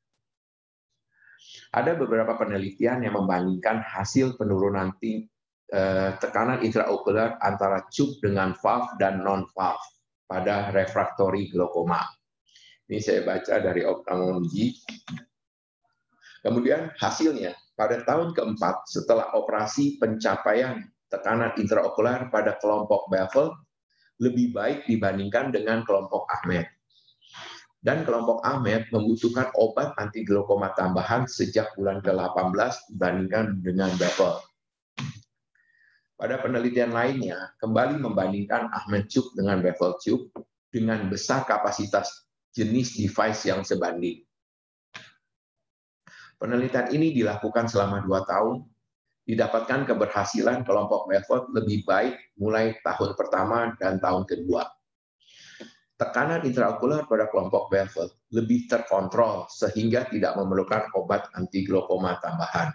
Ada beberapa penelitian yang membandingkan hasil penurunan tekanan intraokular antara tube dengan valve dan non-valve pada refraktori glaukoma. Ini saya baca dari ophthalmology. Kemudian hasilnya, pada tahun keempat setelah operasi, pencapaian tekanan intraokular pada kelompok bevel lebih baik dibandingkan dengan kelompok Ahmed. Dan kelompok Ahmed membutuhkan obat anti glaukoma tambahan sejak bulan ke-18 dibandingkan dengan bevel. Pada penelitian lainnya, kembali membandingkan Ahmed tube dengan bevel tube dengan besar kapasitas jenis device yang sebanding. Penelitian ini dilakukan selama 2 tahun, didapatkan keberhasilan kelompok bevel lebih baik mulai tahun pertama dan tahun kedua. Tekanan intraokular pada kelompok bevel lebih terkontrol sehingga tidak memerlukan obat anti glaukoma tambahan.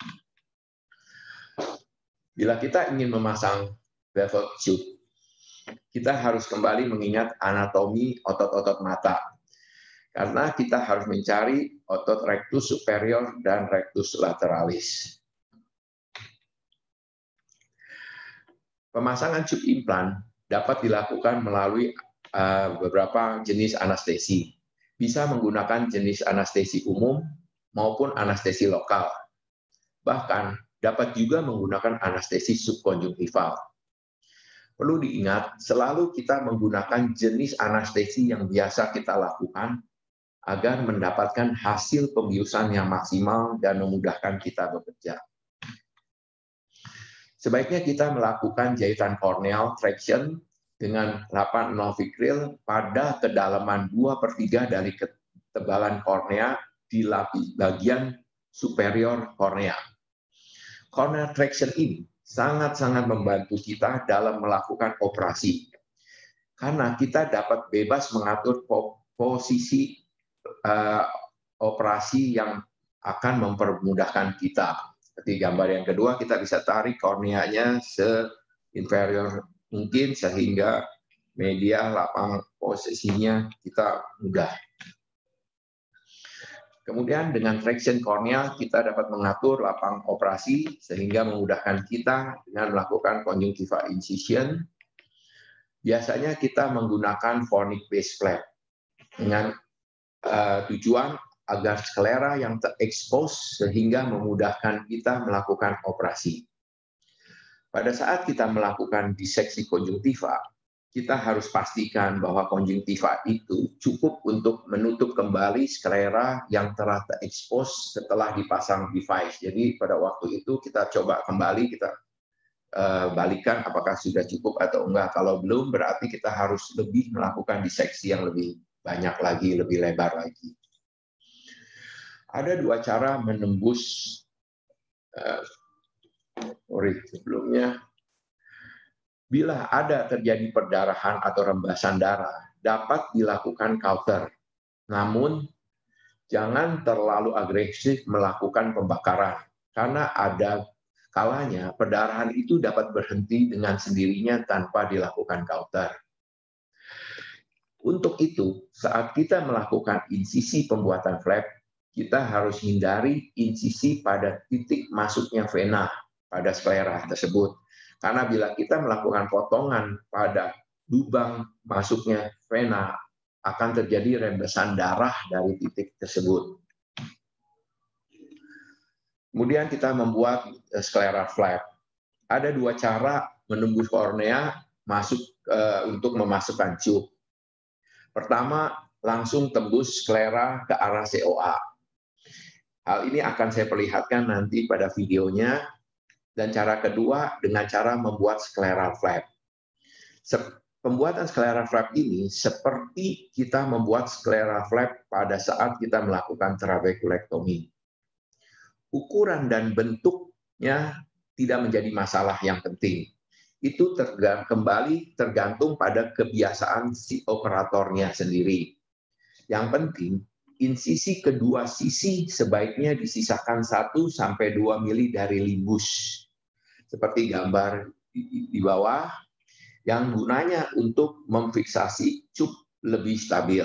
Bila kita ingin memasang bevel tube, kita harus kembali mengingat anatomi otot-otot mata. Karena kita harus mencari otot rectus superior dan rectus lateralis. Pemasangan tube implan dapat dilakukan melalui beberapa jenis anestesi. Bisa menggunakan jenis anestesi umum maupun anestesi lokal. Bahkan dapat juga menggunakan anestesi subkonjungtival. Perlu diingat, selalu kita menggunakan jenis anestesi yang biasa kita lakukan agar mendapatkan hasil pembiusan yang maksimal dan memudahkan kita bekerja. Sebaiknya kita melakukan jahitan corneal traction dengan 8 novikril pada kedalaman 2/3 dari ketebalan kornea di bagian superior kornea. Corneal traction ini sangat-sangat membantu kita dalam melakukan operasi. Karena kita dapat bebas mengatur posisi operasi yang akan mempermudahkan kita. Seperti gambar yang kedua, kita bisa tarik korneanya se-inferior mungkin sehingga media lapang posisinya kita mudah. Kemudian dengan traction korneal kita dapat mengatur lapang operasi sehingga memudahkan kita dengan melakukan conjunctiva incision. Biasanya kita menggunakan fornic base flap dengan tujuan agar sklera yang terekspos sehingga memudahkan kita melakukan operasi. Pada saat kita melakukan diseksi konjungtiva, kita harus pastikan bahwa konjungtiva itu cukup untuk menutup kembali sklera yang telah terekspos setelah dipasang device. Jadi pada waktu itu kita coba kembali, kita balikan apakah sudah cukup atau enggak. Kalau belum, berarti kita harus lebih melakukan diseksi yang lebih banyak lagi, lebih lebar lagi. Ada 2 cara menembus sebelumnya. Bila ada terjadi perdarahan atau rembesan darah, dapat dilakukan cauter. Namun, jangan terlalu agresif melakukan pembakaran, karena ada kalanya perdarahan itu dapat berhenti dengan sendirinya tanpa dilakukan cauter. Untuk itu, saat kita melakukan insisi pembuatan flap, kita harus hindari insisi pada titik masuknya vena pada sklera tersebut. Karena bila kita melakukan potongan pada lubang masuknya vena, akan terjadi rembesan darah dari titik tersebut. Kemudian kita membuat sklera flap. Ada 2 cara menembus kornea untuk memasukkan tube. Pertama, langsung tembus sklera ke arah COA. Hal ini akan saya perlihatkan nanti pada videonya. Dan cara kedua dengan cara membuat scleral flap. Pembuatan scleral flap ini seperti kita membuat scleral flap pada saat kita melakukan trabekulektomi. Ukuran dan bentuknya tidak menjadi masalah yang penting. Itu kembali tergantung pada kebiasaan si operatornya sendiri. Yang penting, insisi kedua sisi sebaiknya disisakan 1-2 mili dari limbus. Seperti gambar di bawah yang gunanya untuk memfiksasi cup lebih stabil.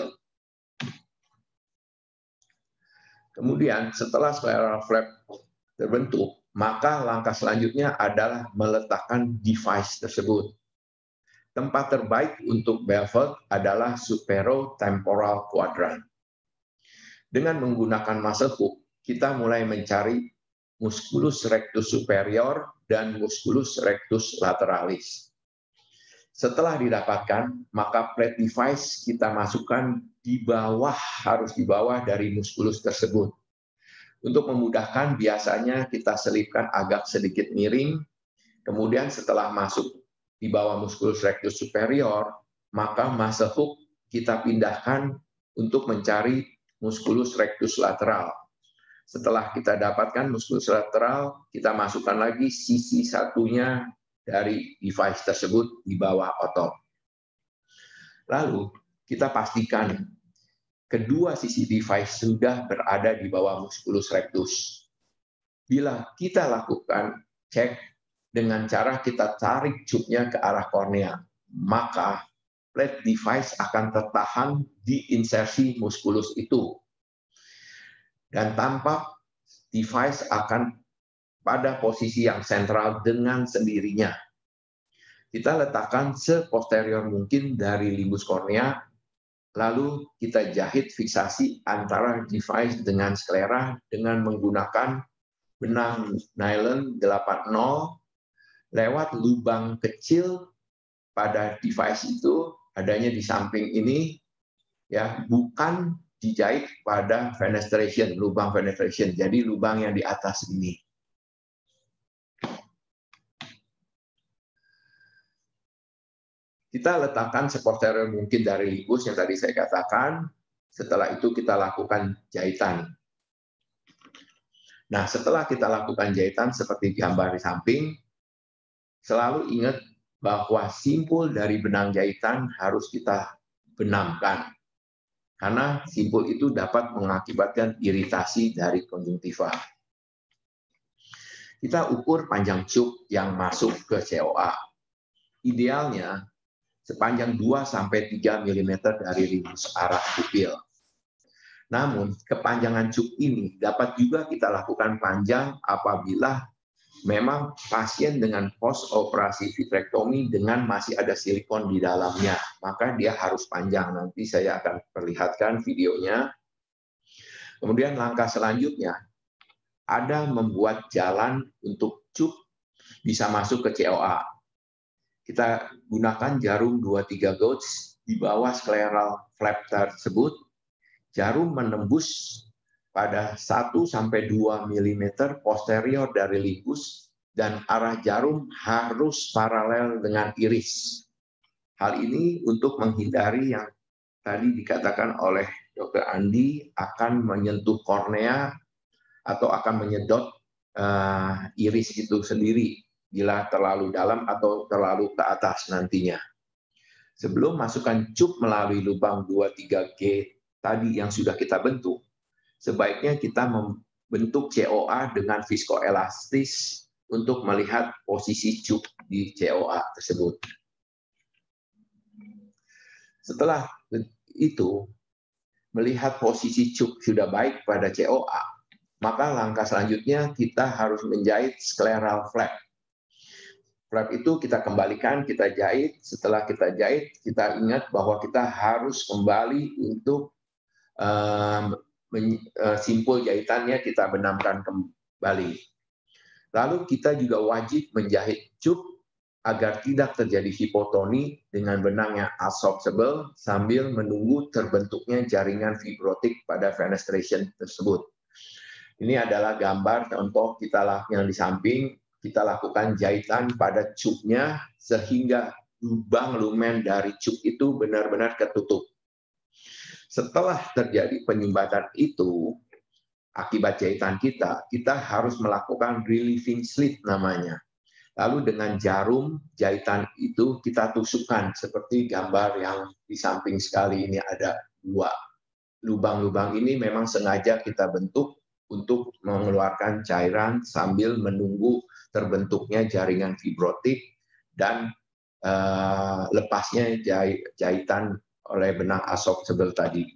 Kemudian setelah scleral flap terbentuk, maka langkah selanjutnya adalah meletakkan device tersebut. Tempat terbaik untuk bevel adalah superotemporal quadrant. Dengan menggunakan muscle hook, kita mulai mencari musculus rectus superior dan musculus rectus lateralis. Setelah didapatkan, maka plate device kita masukkan di bawah, harus di bawah dari musculus tersebut. Untuk memudahkan, biasanya kita selipkan agak sedikit miring, kemudian setelah masuk di bawah musculus rectus superior, maka muscle hook kita pindahkan untuk mencari musculus rectus lateral. Setelah kita dapatkan musculus lateral, kita masukkan lagi sisi satunya dari device tersebut di bawah otot. Lalu kita pastikan kedua sisi device sudah berada di bawah musculus rectus. Bila kita lakukan cek dengan cara kita tarik cupnya ke arah kornea, maka plate device akan tertahan di insersi musculus itu. Dan tampak device akan pada posisi yang sentral dengan sendirinya. Kita letakkan seposterior mungkin dari limbus kornea, lalu kita jahit fiksasi antara device dengan sklera dengan menggunakan benang nylon 80 lewat lubang kecil pada device itu, adanya di samping ini, ya, bukan dijahit pada fenestration, lubang fenestration, jadi lubang yang di atas ini. Kita letakkan seposterior mungkin dari limbus yang tadi saya katakan. Setelah itu kita lakukan jahitan. Nah, setelah kita lakukan jahitan seperti gambar di samping, selalu ingat bahwa simpul dari benang jahitan harus kita benamkan. Karena simpul itu dapat mengakibatkan iritasi dari konjungtiva. Kita ukur panjang cup yang masuk ke COA. Idealnya sepanjang 2-3 mm dari limbus arah pupil. Namun, kepanjangan cup ini dapat juga kita lakukan panjang apabila memang pasien dengan post operasi vitrektomi dengan masih ada silikon di dalamnya, maka dia harus panjang. Nanti saya akan perlihatkan videonya. Kemudian langkah selanjutnya ada membuat jalan untuk cup bisa masuk ke COA. Kita gunakan jarum 2-3 gauge di bawah scleral flap tersebut. Jarum menembus pada 1-2 mm posterior dari limbus dan arah jarum harus paralel dengan iris. Hal ini untuk menghindari yang tadi dikatakan oleh Dr. Andi akan menyentuh kornea atau akan menyedot iris itu sendiri bila terlalu dalam atau terlalu ke atas nantinya. Sebelum masukkan cup melalui lubang 2-3G tadi yang sudah kita bentuk, sebaiknya kita membentuk COA dengan viskoelastis untuk melihat posisi cup di COA tersebut. Setelah itu, melihat posisi cup sudah baik pada COA, maka langkah selanjutnya kita harus menjahit scleral flap. Flap itu kita kembalikan, kita jahit. Setelah kita jahit, kita ingat bahwa kita harus kembali untuk simpul jahitannya kita benamkan kembali. Lalu kita juga wajib menjahit cup agar tidak terjadi hipotoni dengan benang yang absorbable sambil menunggu terbentuknya jaringan fibrotik pada fenestration tersebut. Ini adalah gambar contoh kita yang di samping. Kita lakukan jahitan pada cupnya sehingga lubang lumen dari cup itu benar-benar ketutup. Setelah terjadi penyumbatan itu, akibat jahitan kita harus melakukan relieving slit namanya. Lalu dengan jarum jahitan itu kita tusukkan seperti gambar yang di samping sekali ini ada 2. Lubang-lubang ini memang sengaja kita bentuk untuk mengeluarkan cairan sambil menunggu terbentuknya jaringan fibrotik dan lepasnya jahitan oleh benang absorbable tadi.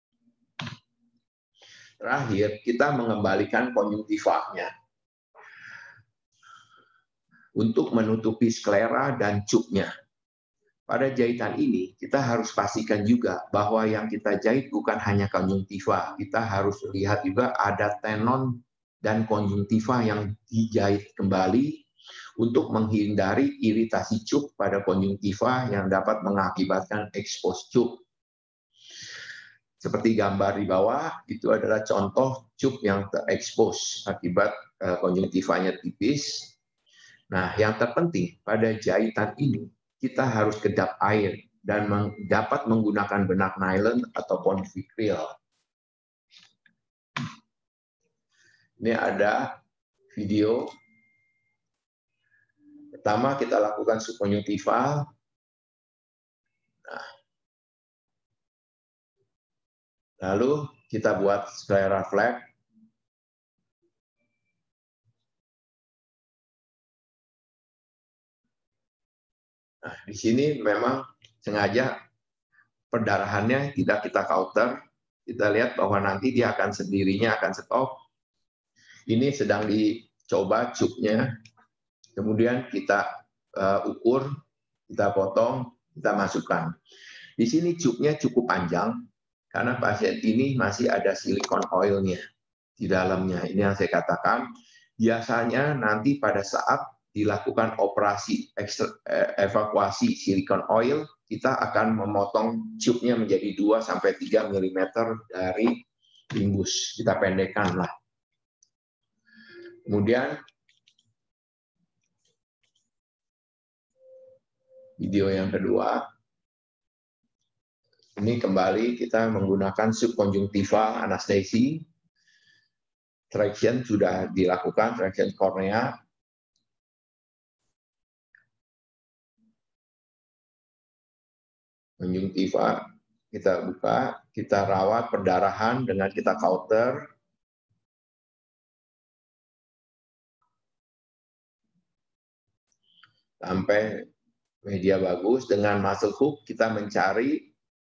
Terakhir, kita mengembalikan konjungtivanya untuk menutupi sklera dan cupnya. Pada jahitan ini, kita harus pastikan juga bahwa yang kita jahit bukan hanya konjungtiva. Kita harus lihat juga ada tenon dan konjungtiva yang dijahit kembali untuk menghindari iritasi cup pada konjungtiva yang dapat mengakibatkan expose cup. Seperti gambar di bawah, itu adalah contoh cup yang terekspos akibat konjungtivanya tipis. Nah, yang terpenting pada jahitan ini, kita harus kedap air dan dapat menggunakan benang nylon atau polyfikril. Ini ada video. Pertama kita lakukan subkonjungtiva. Nah, lalu kita buat sklera flap. Nah, di sini memang sengaja perdarahannya tidak kita counter. Kita lihat bahwa nanti dia akan sendirinya akan stop. Ini sedang dicoba cupnya. Kemudian kita ukur, kita potong, kita masukkan. Di sini cupnya cukup panjang karena pasien ini masih ada silikon oilnya di dalamnya. Ini yang saya katakan. Biasanya nanti pada saat dilakukan operasi evakuasi silikon oil, kita akan memotong cupnya menjadi 2-3 mm dari imbus. Kita pendekkan lah. Kemudian video yang kedua, ini kembali kita menggunakan subkonjungtiva anestesi. Traction sudah dilakukan, traction kornea. Konjungtiva kita buka, kita rawat perdarahan dengan kita counter. Sampai media bagus. Dengan muscle hook kita mencari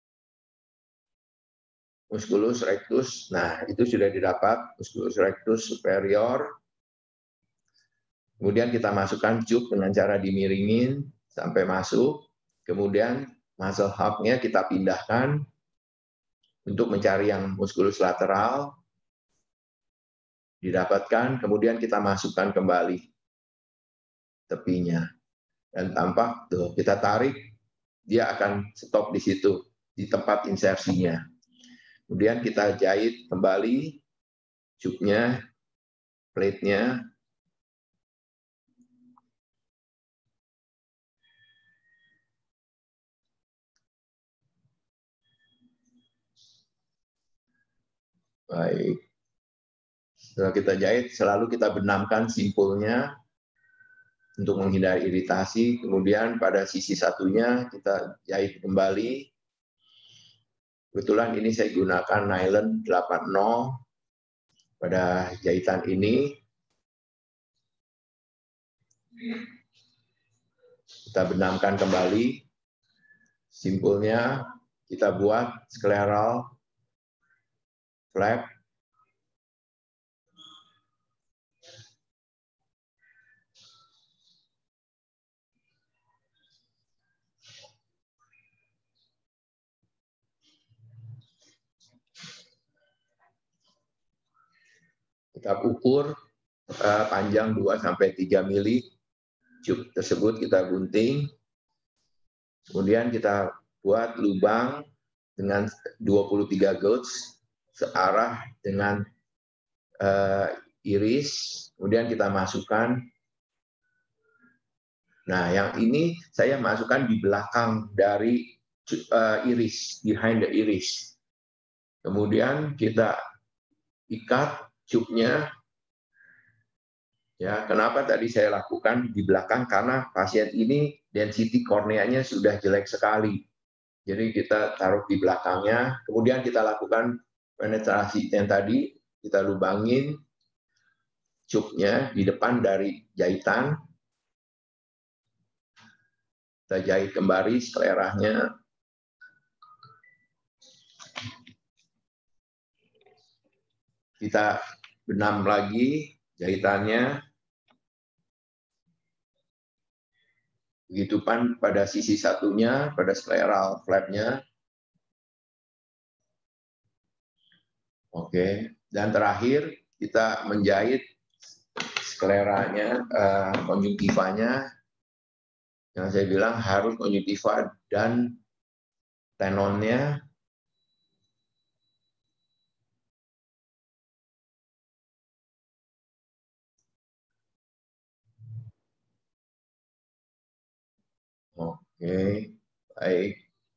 musculus rectus. Nah, itu sudah didapat, musculus rectus superior. Kemudian kita masukkan cup dengan cara dimiringin sampai masuk. Kemudian muscle hook-nya kita pindahkan untuk mencari yang musculus lateral. Didapatkan, kemudian kita masukkan kembali tepinya. Dan tampak, tuh, kita tarik, dia akan stop di situ, di tempat insersinya. Kemudian kita jahit kembali cupnya, plate-nya. Baik. Setelah kita jahit, selalu kita benamkan simpulnya untuk menghindari iritasi. Kemudian pada sisi satunya kita jahit kembali. Kebetulan ini saya gunakan nylon 80 pada jahitan ini. Kita benamkan kembali. Simpulnya kita buat scleral flap. Kita ukur panjang 2-3 mili. Cup tersebut kita gunting. Kemudian kita buat lubang dengan 23 gauge searah dengan iris. Kemudian kita masukkan. Nah, yang ini saya masukkan di belakang dari iris, behind the iris. Kemudian kita ikat cupnya. Ya, kenapa tadi saya lakukan di belakang? Karena pasien ini density korneanya sudah jelek sekali. Jadi kita taruh di belakangnya, kemudian kita lakukan penetrasi yang tadi, kita lubangin cupnya di depan dari jahitan. Kita jahit kembali skleranya. Kita benam lagi jahitannya. Begitu pun pada sisi satunya, pada scleral flapnya. Oke, dan terakhir kita menjahit skleranya, konjungtivanya. Yang saya bilang harus konjungtiva dan tenonnya. Oke, baik.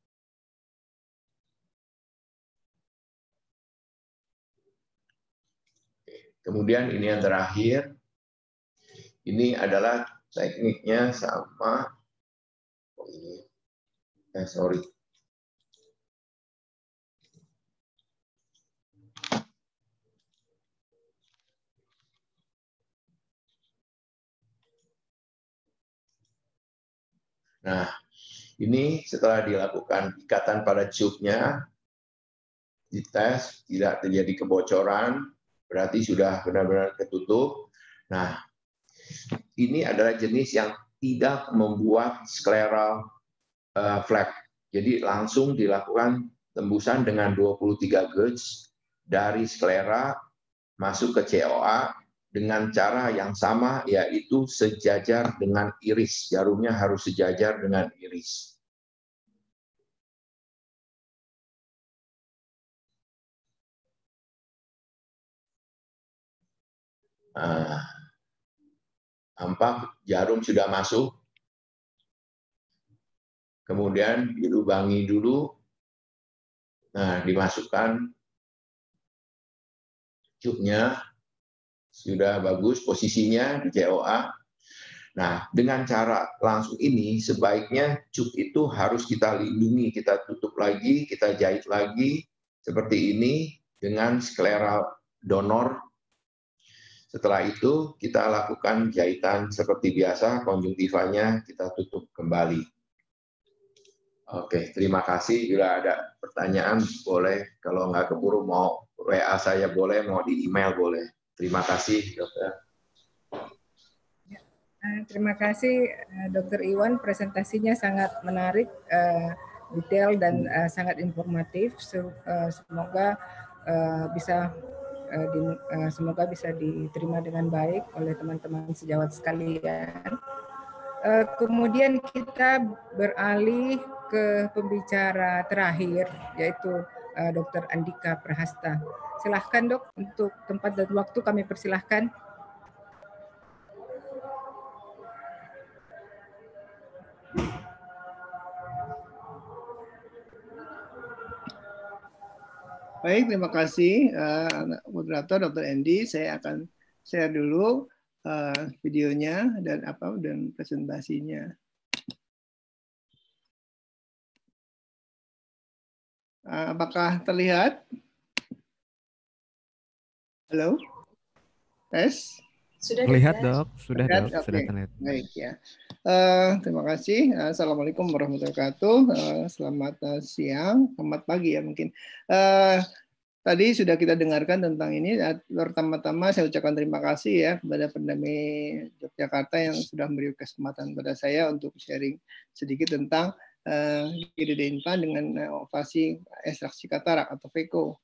Kemudian ini yang terakhir. Ini adalah tekniknya sama. Oh, ini. Sorry. Nah, ini setelah dilakukan ikatan pada tube-nya, dites, tidak terjadi kebocoran, berarti sudah benar-benar ketutup. Nah, ini adalah jenis yang tidak membuat scleral flap. Jadi langsung dilakukan tembusan dengan 23 gauge dari sklera masuk ke COA dengan cara yang sama, yaitu sejajar dengan iris. Jarumnya harus sejajar dengan iris. Nampak jarum sudah masuk. Kemudian dilubangi dulu. Nah, dimasukkan tube-nya. Sudah bagus posisinya di COA. Nah, dengan cara langsung ini, sebaiknya tube itu harus kita lindungi, kita tutup lagi, kita jahit lagi, seperti ini, dengan scleral donor. Setelah itu, kita lakukan jahitan seperti biasa, konjungtivanya kita tutup kembali. Oke, terima kasih. Bila ada pertanyaan, boleh. Kalau nggak keburu, mau WA saya boleh, mau di email boleh. Terima kasih, dokter. Terima kasih, Dokter Iwan. Presentasinya sangat menarik, detail dan sangat informatif. Semoga bisa diterima dengan baik oleh teman-teman sejawat sekalian. Kemudian kita beralih ke pembicara terakhir, yaitu Dr. Andika Prahasta. Silahkan dok, untuk tempat dan waktu kami persilahkan. Baik, terima kasih moderator Dr. Andy. Saya akan share dulu videonya dan presentasinya. Apakah terlihat? Halo? Tes? Sudah terlihat, Dok. Sudah, Dok. Okay. Sudah terlihat. Baik ya. Terima kasih. Assalamualaikum warahmatullahi wabarakatuh. Selamat siang, selamat pagi ya mungkin. Tadi sudah kita dengarkan tentang ini. Pertama-tama saya ucapkan terima kasih ya kepada Pendami Yogyakarta yang sudah memberi kesempatan pada saya untuk sharing sedikit tentang IGD implan dengan operasi ekstraksi katarak atau VECO.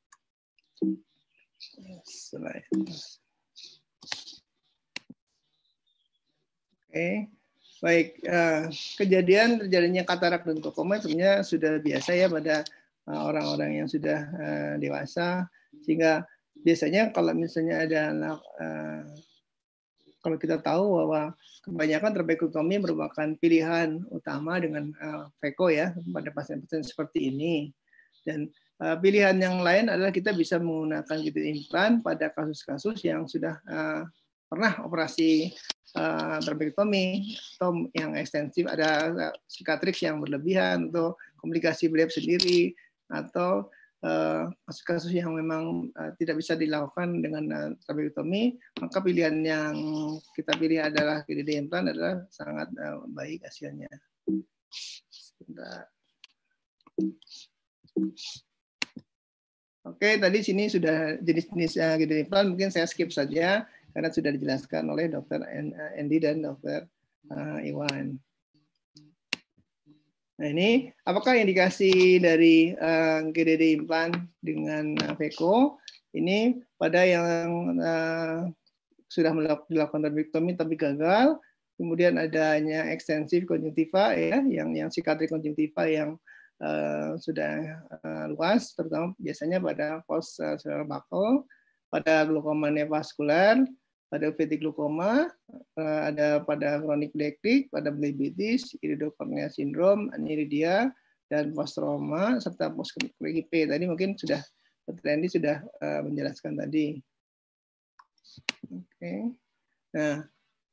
Oke. Baik, kejadian terjadinya katarak dan glaukoma sebenarnya sudah biasa ya pada orang-orang yang sudah dewasa, sehingga biasanya kalau misalnya ada anak, kalau kita tahu bahwa kebanyakan trabekulektomi merupakan pilihan utama dengan VECO ya pada pasien-pasien seperti ini, dan pilihan yang lain adalah kita bisa menggunakan implan pada kasus-kasus yang sudah pernah operasi trabekulektomi atau yang ekstensif, ada cicatrix yang berlebihan atau komplikasi belief sendiri, atau kasus-kasus yang memang tidak bisa dilakukan dengan trabekulektomi, maka pilihan yang kita pilih adalah IGD implan adalah sangat baik hasilnya. Sebentar. Oke, tadi sini sudah jenis-jenis GDD implan, mungkin saya skip saja karena sudah dijelaskan oleh Dr. Andy dan Dr. Iwan. Nah ini, apakah indikasi dari GDD implan dengan VECO? Ini pada yang sudah dilakukan trabektomi tapi gagal, kemudian adanya ekstensif konjungtiva, ya, yang sikatrik konjungtiva yang sudah luas, terutama biasanya pada post cerebral buckle, pada glaukoma neovaskular, pada uveitic glaukoma, ada pada chronic blepharitis, pada blebitis, iridocornea syndrome, aniridia, dan post trauma serta post KGP. Tadi mungkin sudah Dr. Andy sudah menjelaskan tadi. Oke. Nah,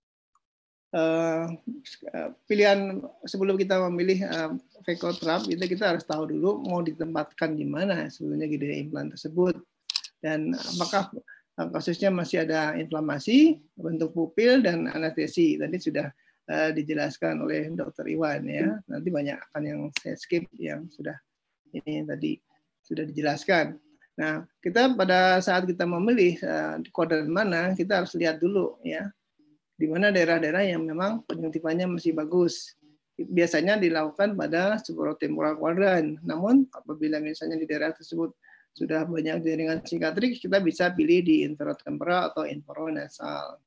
pilihan sebelum kita memilih VECO trap itu kita harus tahu dulu mau ditempatkan di mana sebetulnya GDD implan tersebut, dan apakah kasusnya masih ada inflamasi, bentuk pupil, dan anestesi. Tadi sudah dijelaskan oleh Dr. Iwan, ya. Nanti banyak akan yang saya skip yang sudah ini tadi sudah dijelaskan. Nah, kita pada saat kita memilih kodan mana, kita harus lihat dulu, ya, di mana daerah-daerah yang memang konjungtivanya masih bagus. Biasanya dilakukan pada supratemporal quadrant. Namun apabila misalnya di daerah tersebut sudah banyak jaringan sikatrik, kita bisa pilih di inferotemporal atau infranasal.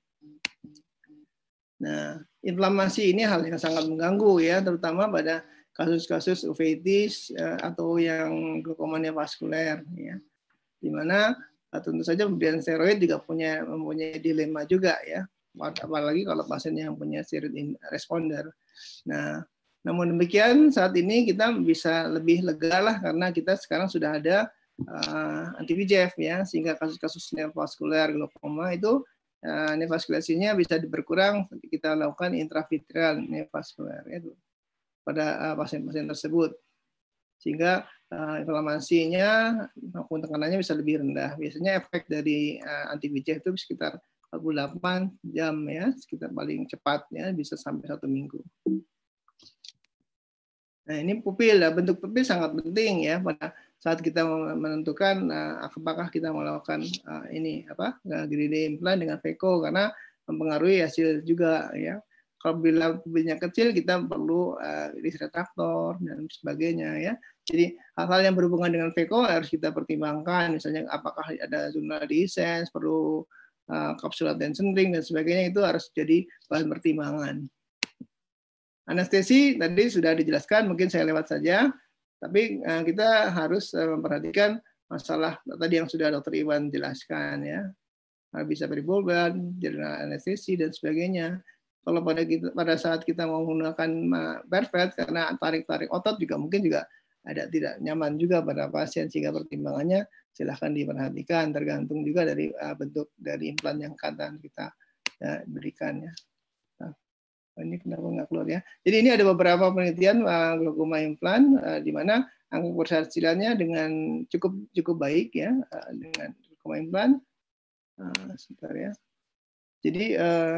Nah, inflamasi ini hal yang sangat mengganggu, ya, terutama pada kasus-kasus uveitis atau yang glaukoma neovaskuler, ya, di mana tentu saja pemberian steroid juga mempunyai dilema juga, ya, apalagi kalau pasien yang punya steroid responder. Nah, namun demikian saat ini kita bisa lebih lega lah karena kita sekarang sudah ada anti-VEGF, ya, sehingga kasus-kasus neovaskuler glaukoma itu neovaskulasinya bisa berkurang. Kita lakukan intravitreal neovaskuler itu pada pasien-pasien tersebut, sehingga inflamasinya maupun tekanannya bisa lebih rendah. Biasanya efek dari anti-VEGF itu sekitar 48 jam, ya, sekitar paling cepat, ya, bisa sampai 1 minggu. Nah, ini pupil, bentuk pupil sangat penting, ya, pada saat kita menentukan apakah kita melakukan ini GDD implan dengan VECO, karena mempengaruhi hasil juga, ya. Kalau bila pupilnya kecil, kita perlu retraktor dan sebagainya, ya. Jadi hal-hal yang berhubungan dengan VECO harus kita pertimbangkan, misalnya apakah ada zonal descent, perlu kapsul attention ring dan sebagainya, itu harus jadi bahan pertimbangan. Anestesi tadi sudah dijelaskan, mungkin saya lewat saja, tapi kita harus memperhatikan masalah tadi yang sudah Dr. Iwan jelaskan, ya, bisa peribulbar, general anestesi dan sebagainya. Kalau pada saat kita mau menggunakan perfet karena tarik-tarik otot juga mungkin juga ada tidak nyaman juga pada pasien, sehingga pertimbangannya silahkan diperhatikan, tergantung juga dari bentuk dari implan yang akan kita berikan, ya. Nah, ini kenapa nggak keluar, ya? Jadi ini ada beberapa penelitian glaukoma implan di mana angka keberhasilannya dengan cukup baik, ya, dengan glaukoma implan. Sebentar, ya. Jadi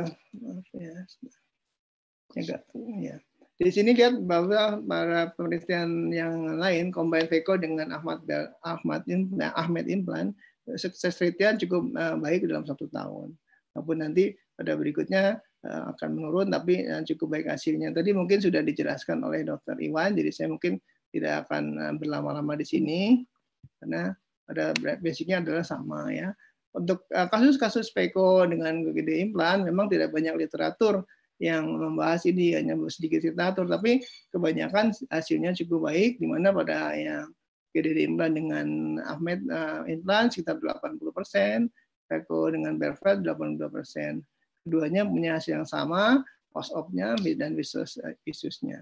ya. Di sini lihat bahwa para penelitian yang lain combine VECO dengan Ahmed implan, sukses rate-nya cukup baik dalam 1 tahun. Walaupun nanti pada berikutnya akan menurun, tapi cukup baik hasilnya. Tadi mungkin sudah dijelaskan oleh Dr. Iwan, jadi saya mungkin tidak akan berlama-lama di sini karena pada basicnya adalah sama, ya. Untuk kasus-kasus VECO dengan GDD implan memang tidak banyak literatur yang membahas ini, hanya sedikit literatur, tapi kebanyakan hasilnya cukup baik, di mana pada yang GDD implan dengan Ahmed implan sekitar 80%, VECO dengan Berfred 82%. Keduanya punya hasil yang sama, post-op-nya dan visusnya.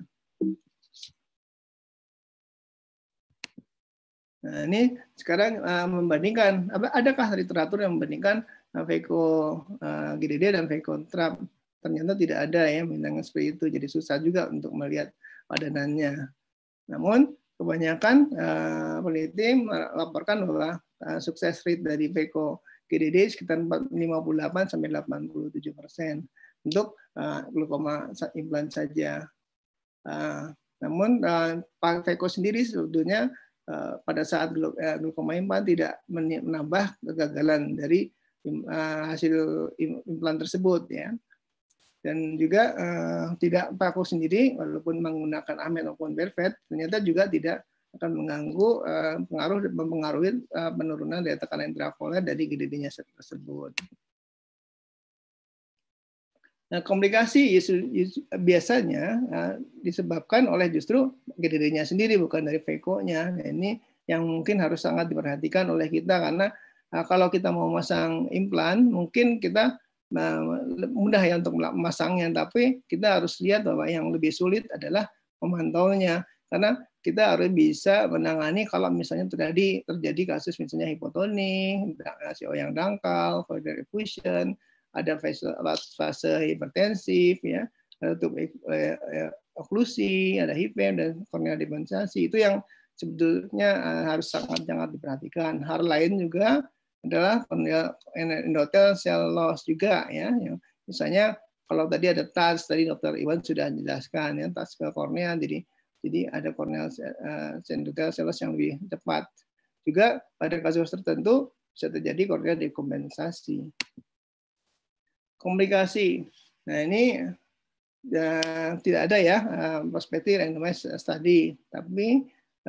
Nah, ini sekarang membandingkan, adakah literatur yang membandingkan VECO GDD dan VECO trap? Ternyata tidak ada, ya, memang seperti itu. Jadi susah juga untuk melihat padanannya. Namun kebanyakan peneliti melaporkan bahwa sukses rate dari VECO GDD sekitar 58-87% untuk glaukoma implan saja. Namun Veco sendiri sebetulnya pada saat glaukoma implan tidak menambah kegagalan dari hasil implan tersebut ya. Dan juga tidak Veco sendiri walaupun menggunakan AMET maupun Vervet ternyata juga tidak akan mengganggu mempengaruhi penurunan daya tekanan intraokuler dari GDD-nya tersebut. Nah, komplikasi biasanya disebabkan oleh justru GDD-nya sendiri, bukan dari Veco-nya. Nah, ini yang mungkin harus sangat diperhatikan oleh kita, karena kalau kita mau memasang implan, mungkin kita mudah ya untuk memasangnya, tapi kita harus lihat bahwa yang lebih sulit adalah memantaunya, karena kita harus bisa menangani kalau misalnya terjadi kasus misalnya hipotoni, CO yang dangkal, fluid effusion, ada fase hipertensif, ya, ada oklusi, ada HIPM dan korneal dekompensasi. Itu yang sebetulnya harus sangat-sangat diperhatikan. Hal lain juga adalah endothel cell loss juga, ya. Misalnya kalau tadi ada TAS, tadi Dr. Iwan sudah jelaskan, ya, TAS ke kornea, jadi ada korneal endothel cell loss yang lebih cepat. Juga pada kasus tertentu bisa terjadi korneal dekompensasi. Komplikasi. Nah, ini tidak ada ya prospektif randomized study, tapi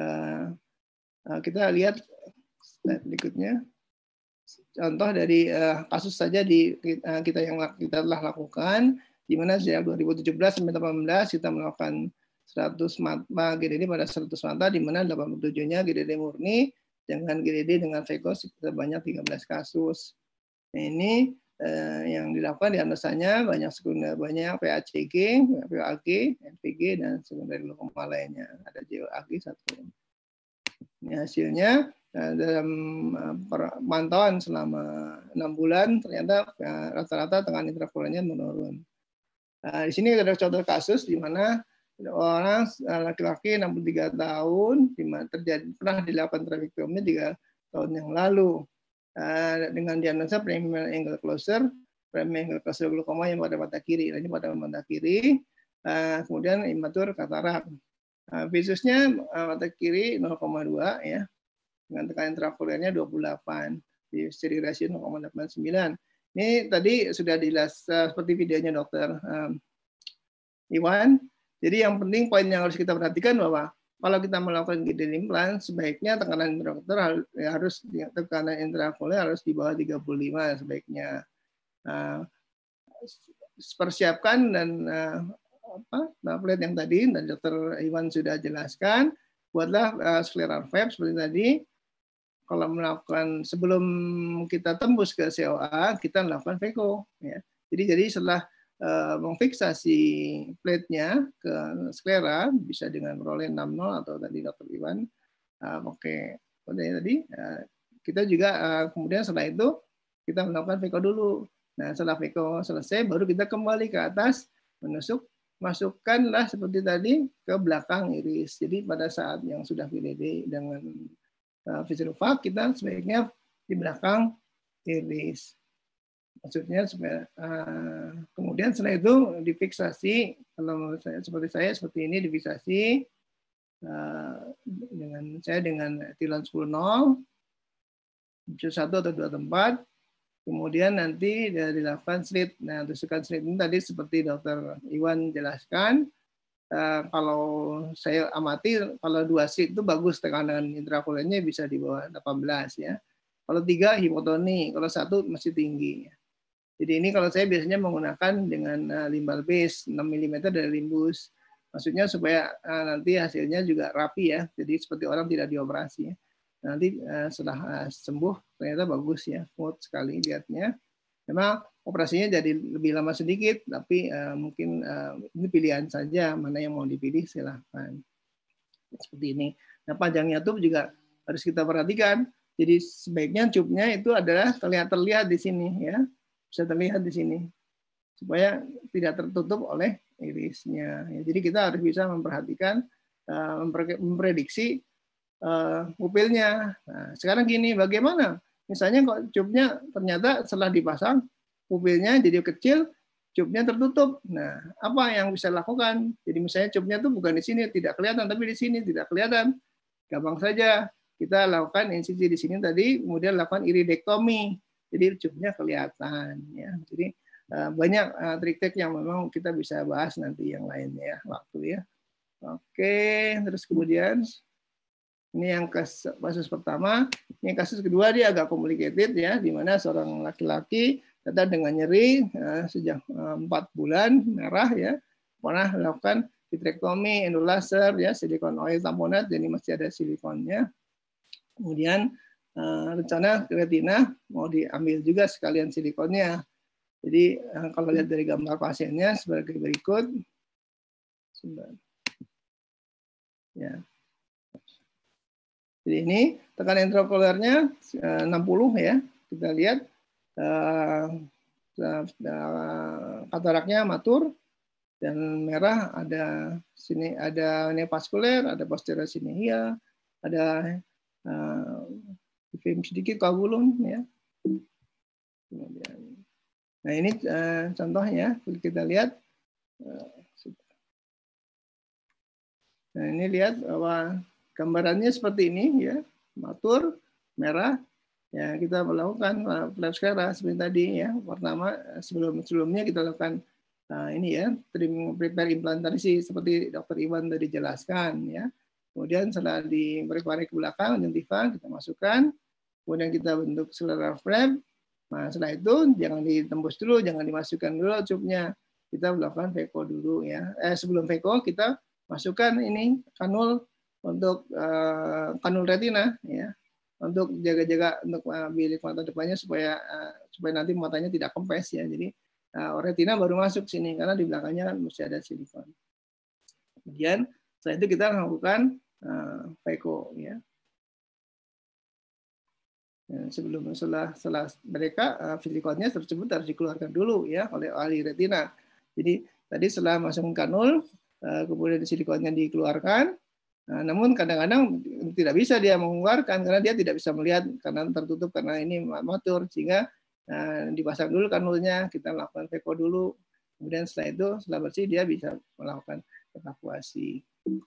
kita lihat slide berikutnya. Contoh dari kasus saja kita telah lakukan, di mana sejak 2017 sampai 2018 kita melakukan 100 mata GDD pada 100 mata, di mana 87-nya GDD murni dengan GDD dengan Veco sebanyak 13 kasus. Nah, ini yang dilakukan diagnosanya banyak sekunder, banyak PACG, PAG, NPG, dan sekunder glaukoma lainnya. Ada JOAG 1. Ini hasilnya dalam pemantauan selama 6 bulan ternyata rata-rata tekanan intraokulernya menurun. Di sini ada contoh kasus di mana orang laki-laki 63 tahun pernah dilakukan trabeektomi 3 tahun yang lalu. Dengan diagnosa primary angle closure glaukoma yang pada mata kiri. Ini pada mata kiri, kemudian imatur katarak. Visusnya mata kiri 0,2 ya, dengan tekanan intraokulernya 28, di seri rasio 0,89. Ini tadi sudah jelas seperti videonya Dr. Iwan. Jadi yang penting poin yang harus kita perhatikan bahwa kalau kita melakukan GDD implan, sebaiknya tekanan intraokuler harus di bawah 35 sebaiknya. Persiapkan dan plate yang tadi dan Dr. Iwan sudah jelaskan, buatlah scleral valve seperti tadi. Kalau melakukan sebelum kita tembus ke COA, kita melakukan Veco. Ya. Jadi setelah memfiksasi plate-nya ke sklera bisa dengan Rollin 60 atau tadi Dr. Iwan tadi kita juga kemudian setelah itu kita melakukan Veco dulu. Nah, setelah Veco selesai baru kita kembali ke atas masukkanlah seperti tadi ke belakang iris. Jadi pada saat yang sudah GDD dengan vision valve kita sebaiknya di belakang iris. Maksudnya kemudian setelah itu difiksasi, kalau seperti ini difiksasi dengan etilen 10-0, 1 atau 2 tempat, kemudian nanti dilakukan slit. Nah, tusukan slit ini tadi seperti Dr. Iwan jelaskan, kalau saya amati kalau 2 slit itu bagus tekanan intraokulernya bisa di bawah 18 ya. Kalau 3 hipotoni, kalau 1 masih tinggi. Jadi ini kalau saya biasanya menggunakan dengan limbal base 6 mm dari limbus. Maksudnya supaya nanti hasilnya juga rapi ya. Jadi seperti orang tidak dioperasi. Nanti setelah sembuh ternyata bagus ya, smooth sekali lihatnya. Memang operasinya jadi lebih lama sedikit, tapi mungkin ini pilihan saja mana yang mau dipilih silahkan. Seperti ini. Nah, panjangnya tube juga harus kita perhatikan. Jadi sebaiknya tube-nya itu adalah terlihat di sini ya. Bisa terlihat di sini supaya tidak tertutup oleh irisnya. Jadi kita harus bisa memperhatikan, memprediksi pupilnya. Nah, sekarang gini, bagaimana? Misalnya kok tube-nya ternyata setelah dipasang pupilnya jadi kecil, cupnya tertutup. Nah, apa yang bisa dilakukan? Jadi misalnya cupnya tuh bukan di sini tidak kelihatan, tapi di sini tidak kelihatan. Gampang saja kita lakukan insisi di sini tadi, kemudian lakukan iridektomi. Jadi cupnya kelihatan. Ya. Jadi banyak trik-trik yang memang kita bisa bahas nanti yang lainnya waktu ya. Oke, terus kemudian ini yang kasus pertama. Yang kasus kedua dia agak complicated ya, di mana seorang laki-laki datang dengan nyeri sejak 4 bulan merah ya, pernah melakukan vitrektomi, endolaser ya, silikon oil tamponat, jadi masih ada silikonnya. Kemudian rencana retina mau diambil juga sekalian silikonnya. Jadi kalau lihat dari gambar pasiennya sebagai berikut. Ya. Jadi ini tekanan intraokulernya 60 ya. Kita lihat kataraknya matur dan merah, ada sini ada neovaskuler, ada posterior sinehia, ada film sedikit coagulum ya. Kemudian, nah ini contohnya kita lihat. Nah ini lihat bahwa gambarannya seperti ini ya, matur, merah. Ya kita melakukan flap sclera seperti tadi ya. Pertama sebelumnya kita lakukan ini ya, prepare implantarisi seperti Dr. Iwan tadi jelaskan ya. Kemudian setelah di prepare ke belakang, conjunctiva kita masukkan. Kemudian kita bentuk scleral flap. Nah setelah itu jangan ditembus dulu, jangan dimasukkan dulu cupnya. Kita melakukan VECO dulu ya. Sebelum VECO kita masukkan ini kanul untuk kanul retina ya, untuk jaga-jaga untuk bilik mata depannya supaya nanti matanya tidak kempes ya. Jadi retina baru masuk sini karena di belakangnya kan mesti ada silikon. Kemudian setelah itu kita melakukan VECO ya. Setelah mereka silikonnya tersebut harus dikeluarkan dulu ya oleh ahli retina. Jadi tadi setelah masuk kanul, kemudian silikonnya dikeluarkan. Namun kadang-kadang tidak bisa dia mengeluarkan karena dia tidak bisa melihat karena tertutup karena ini matur, sehingga dipasang dulu kanulnya, kita melakukan VECO dulu. Kemudian setelah itu, setelah bersih dia bisa melakukan evakuasi.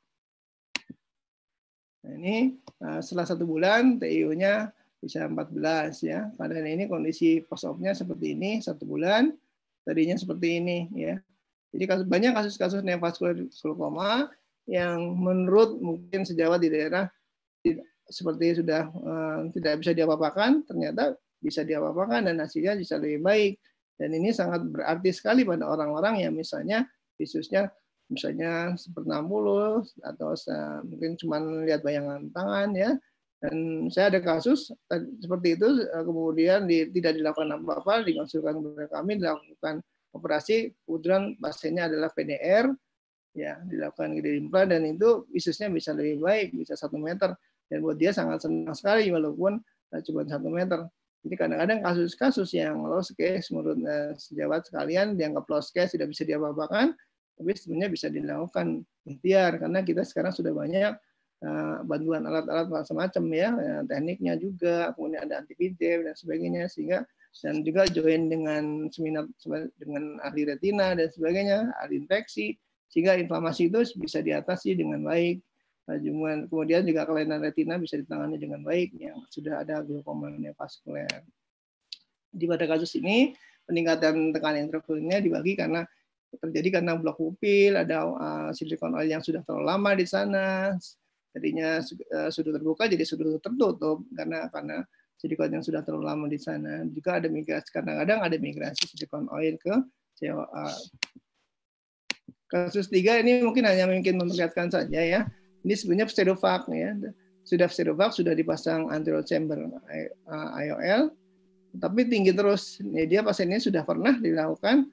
Nah, ini setelah 1 bulan TIO-nya bisa 14 ya. Pada ini kondisi post-op-nya seperti ini 1 bulan, tadinya seperti ini ya. Jadi banyak kasus-kasus neovaskular glaukoma yang menurut mungkin sejawat di daerah seperti sudah tidak bisa diapa-apakan, ternyata bisa diapa-apakan dan hasilnya bisa lebih baik. Dan ini sangat berarti sekali pada orang-orang yang misalnya visusnya misalnya 1/60 atau mungkin cuma lihat bayangan tangan ya. Dan saya ada kasus seperti itu, kemudian tidak dilakukan apa-apa, dikonsulkan kepada kami, dilakukan operasi, kemudian pasiennya adalah PDR, ya dilakukan gede implan dan itu visusnya bisa lebih baik, bisa 1 meter, dan buat dia sangat senang sekali walaupun cuma 1 meter. Jadi kadang-kadang kasus-kasus yang lost case menurut sejawat sekalian dianggap lost case, tidak bisa diapa-apakan, tapi sebenarnya bisa dilakukan ikhtiar karena kita sekarang sudah banyak bantuan alat-alat macam-macam ya, tekniknya juga, kemudian ada anti-VEGF dan sebagainya, sehingga dan juga join dengan seminar dengan ahli retina dan sebagainya, ahli infeksi, sehingga inflamasi itu bisa diatasi dengan baik. Kemudian juga kelainan retina bisa ditangani dengan baik yang sudah ada glaukoma neovaskuler. Di pada kasus ini peningkatan tekanan intraokulernya dibagi karena terjadi karena blok pupil, ada silikon oil yang sudah terlalu lama di sana, tadinya sudut terbuka jadi sudut tertutup karena silikon yang sudah terlalu lama di sana. Juga ada migrasi, kadang-kadang ada migrasi silikon oil ke COA. Kasus 3 ini mungkin hanya memperlihatkan saja ya. Ini sebenarnya pseudovak ya. Sudah pseudovak, sudah dipasang anterior chamber IOL, tapi tinggi terus. Dia pasiennya sudah pernah dilakukan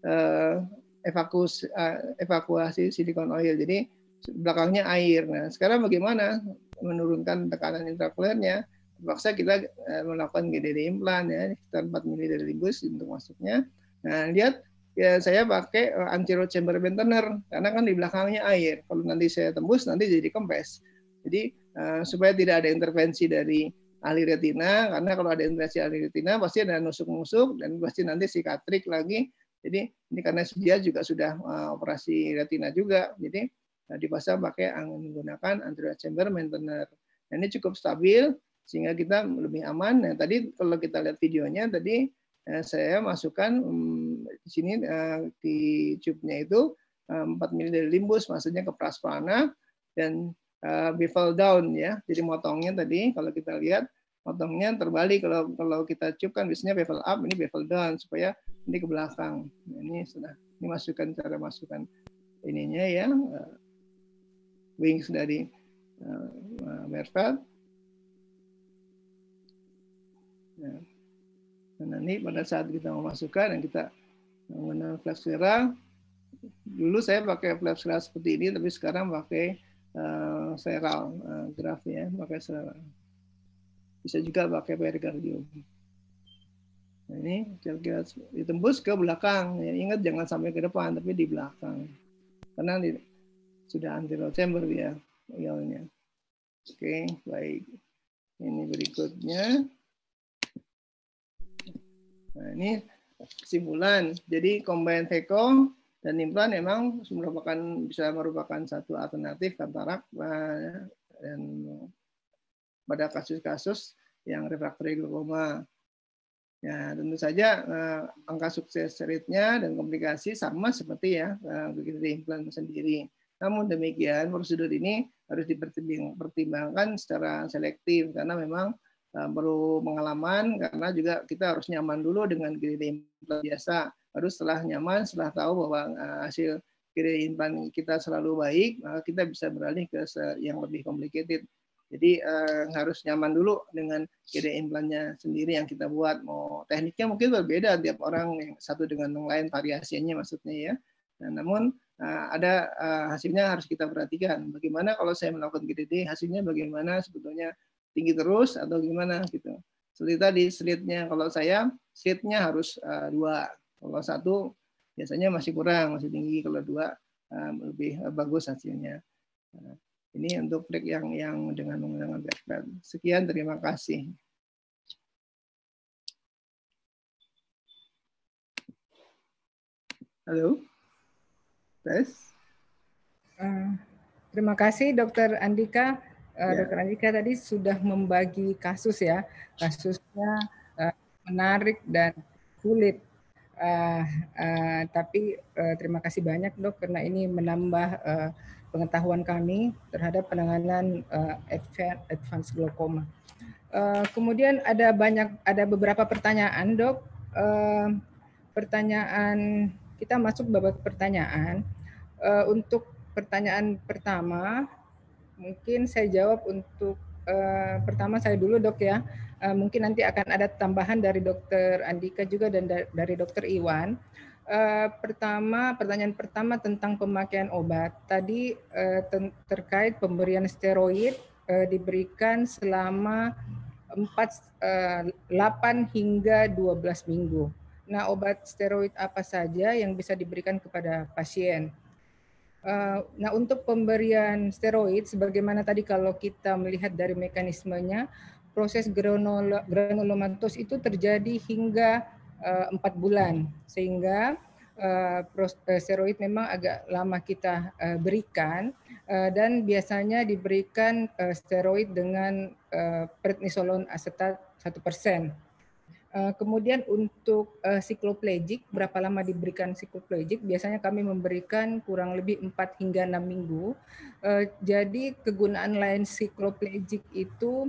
evakuasi silikon oil. Jadi belakangnya air. Nah, sekarang bagaimana menurunkan tekanan intraokulernya? Terpaksa kita melakukan GDD implan ya, sekitar 4 mili dari limbus untuk masuknya. Nah, lihat ya saya pakai anterior chamber maintenance karena kan di belakangnya air. Kalau nanti saya tembus nanti jadi kempes. Jadi supaya tidak ada intervensi dari ahli retina, karena kalau ada intervensi ahli retina pasti ada nusuk-nusuk dan pasti nanti sikatrik lagi Jadi ini karena dia juga sudah operasi retina juga, jadi dipasang pakai menggunakan anterior chamber maintainer. Nah, ini cukup stabil sehingga kita lebih aman. Nah, tadi kalau kita lihat videonya tadi saya masukkan di sini di tube-nya itu 4 mili dari limbus, maksudnya ke prasarana dan bevel down ya. Jadi motongnya tadi kalau kita lihat motongnya terbalik, kalau kita cup kan biasanya bevel up, ini bevel down supaya ini ke belakang. Nah, ini sudah dimasukkan cara masukkan ininya ya, wings dari Mervat. Nah, ini pada saat kita memasukkan dan kita menggunakan flap sclera, dulu saya pakai flap sclera seperti ini, tapi sekarang pakai steral graf ya, pakai steral. Bisa juga pakai perikardium. Nah, ini kira-kira ditembus ke belakang. Ya, ingat jangan sampai ke depan, tapi di belakang. Karena sudah anterior chamber ya, ialnya. Oke, baik. Ini berikutnya. Nah, ini kesimpulan. Jadi combined phaco dan implan memang bisa merupakan satu alternatif katarak dan pada kasus-kasus yang refraktori glaukoma. Ya, tentu saja angka sukses rate-nya dan komplikasi sama seperti ya begitu di implan sendiri. Namun demikian prosedur ini harus dipertimbangkan secara selektif karena memang perlu pengalaman, karena juga kita harus nyaman dulu dengan GD implan biasa. Baru setelah nyaman, setelah tahu bahwa hasil GD implan kita selalu baik, maka kita bisa beralih ke yang lebih complicated. Jadi harus nyaman dulu dengan GD implannya sendiri yang kita buat. Mau tekniknya mungkin berbeda tiap orang, yang satu dengan yang lain variasinya maksudnya ya. Nah, namun ada hasilnya harus kita perhatikan. Bagaimana kalau saya melakukan GDD, hasilnya bagaimana, sebetulnya tinggi terus atau gimana gitu. Seperti tadi slide-nya, kalau saya slide-nya harus 2. Kalau 1 biasanya masih kurang, masih tinggi. Kalau 2 lebih bagus hasilnya. Nah, ini untuk trik yang dengan menggunakan background. Sekian, terima kasih. Halo, tes. Terima kasih, Dokter Andika. Dokter Andika tadi sudah membagi kasus ya, kasusnya menarik dan sulit. Tapi terima kasih banyak Dok, karena ini menambah pengetahuan kami terhadap penanganan advanced glaukoma. Kemudian ada beberapa pertanyaan Dok. Pertanyaan kita masuk babak pertanyaan. Untuk pertanyaan pertama, mungkin saya jawab untuk pertama saya dulu Dok ya. Mungkin nanti akan ada tambahan dari Dokter Andika juga dan dari Dokter Iwan. Pertanyaan pertama tentang pemakaian obat. Tadi terkait pemberian steroid diberikan selama 8 hingga 12 minggu. Nah, obat steroid apa saja yang bisa diberikan kepada pasien? Nah, untuk pemberian steroid, sebagaimana tadi kalau kita melihat dari mekanismenya, proses granulomatos itu terjadi hingga 4 bulan, sehingga steroid memang agak lama kita berikan, dan biasanya diberikan steroid dengan prednisolon asetat 1%. Kemudian untuk sikloplegic, berapa lama diberikan sikloplegic? Biasanya kami memberikan kurang lebih 4 hingga 6 minggu. Jadi kegunaan lain sikloplegic itu